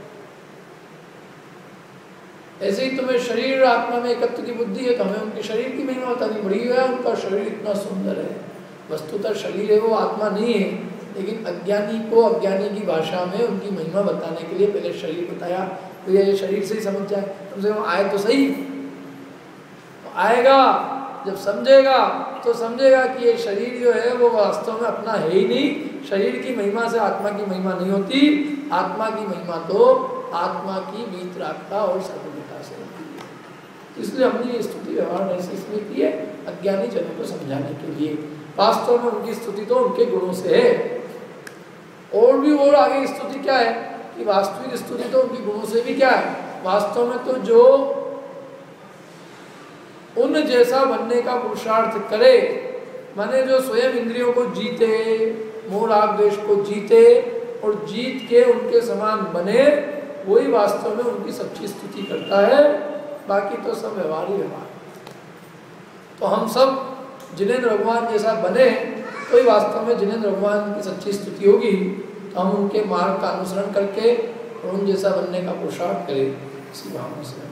ऐसे ही तुम्हें शरीर और आत्मा में एकत्व की बुद्धि है तो हमें उनके शरीर की महिमा बतानी पड़ी है। उनका शरीर इतना सुंदर है, वस्तुतः शरीर है वो आत्मा नहीं है, लेकिन अज्ञानी को अज्ञानी की भाषा में उनकी महिमा बताने के लिए पहले शरीर बताया। तो ये शरीर से ही समझ जाए, कम से कम आए तो सही। तो आएगा जब समझेगा तो समझेगा कि ये शरीर जो है वो वास्तव में अपना है ही नहीं। शरीर की महिमा से आत्मा की महिमा नहीं होती। आत्मा की महिमा तो आत्मा की वीतरागता और सर्वज्ञता से होती है। इसलिए हमने ये स्तुति व्यवहार नहीं से इसलिए की है, अज्ञानी जनों को समझाने के लिए। वास्तव में उनकी स्तुति तो उनके गुणों से है। और भी और आगे स्तुति क्या है कि वास्तविक स्तुति तो उनके गुणों से भी क्या है, वास्तव में तो जो उन जैसा बनने का पुरुषार्थ करे, माने जो स्वयं इंद्रियों को जीते, मोह राग द्वेष को जीते और जीत के उनके समान बने, वही वास्तव में उनकी सच्ची स्तुति करता है। बाकी तो सब व्यवहार ही व्यवहार। तो हम सब जिनेंद्र भगवान जैसा बने तो ही वास्तव में जिनेंद्र भगवान की सच्ची स्तुति होगी। तो हम उनके मार्ग का अनुसरण करके और उन जैसा बनने का पुरुषार्थ करें, इसी भावना से।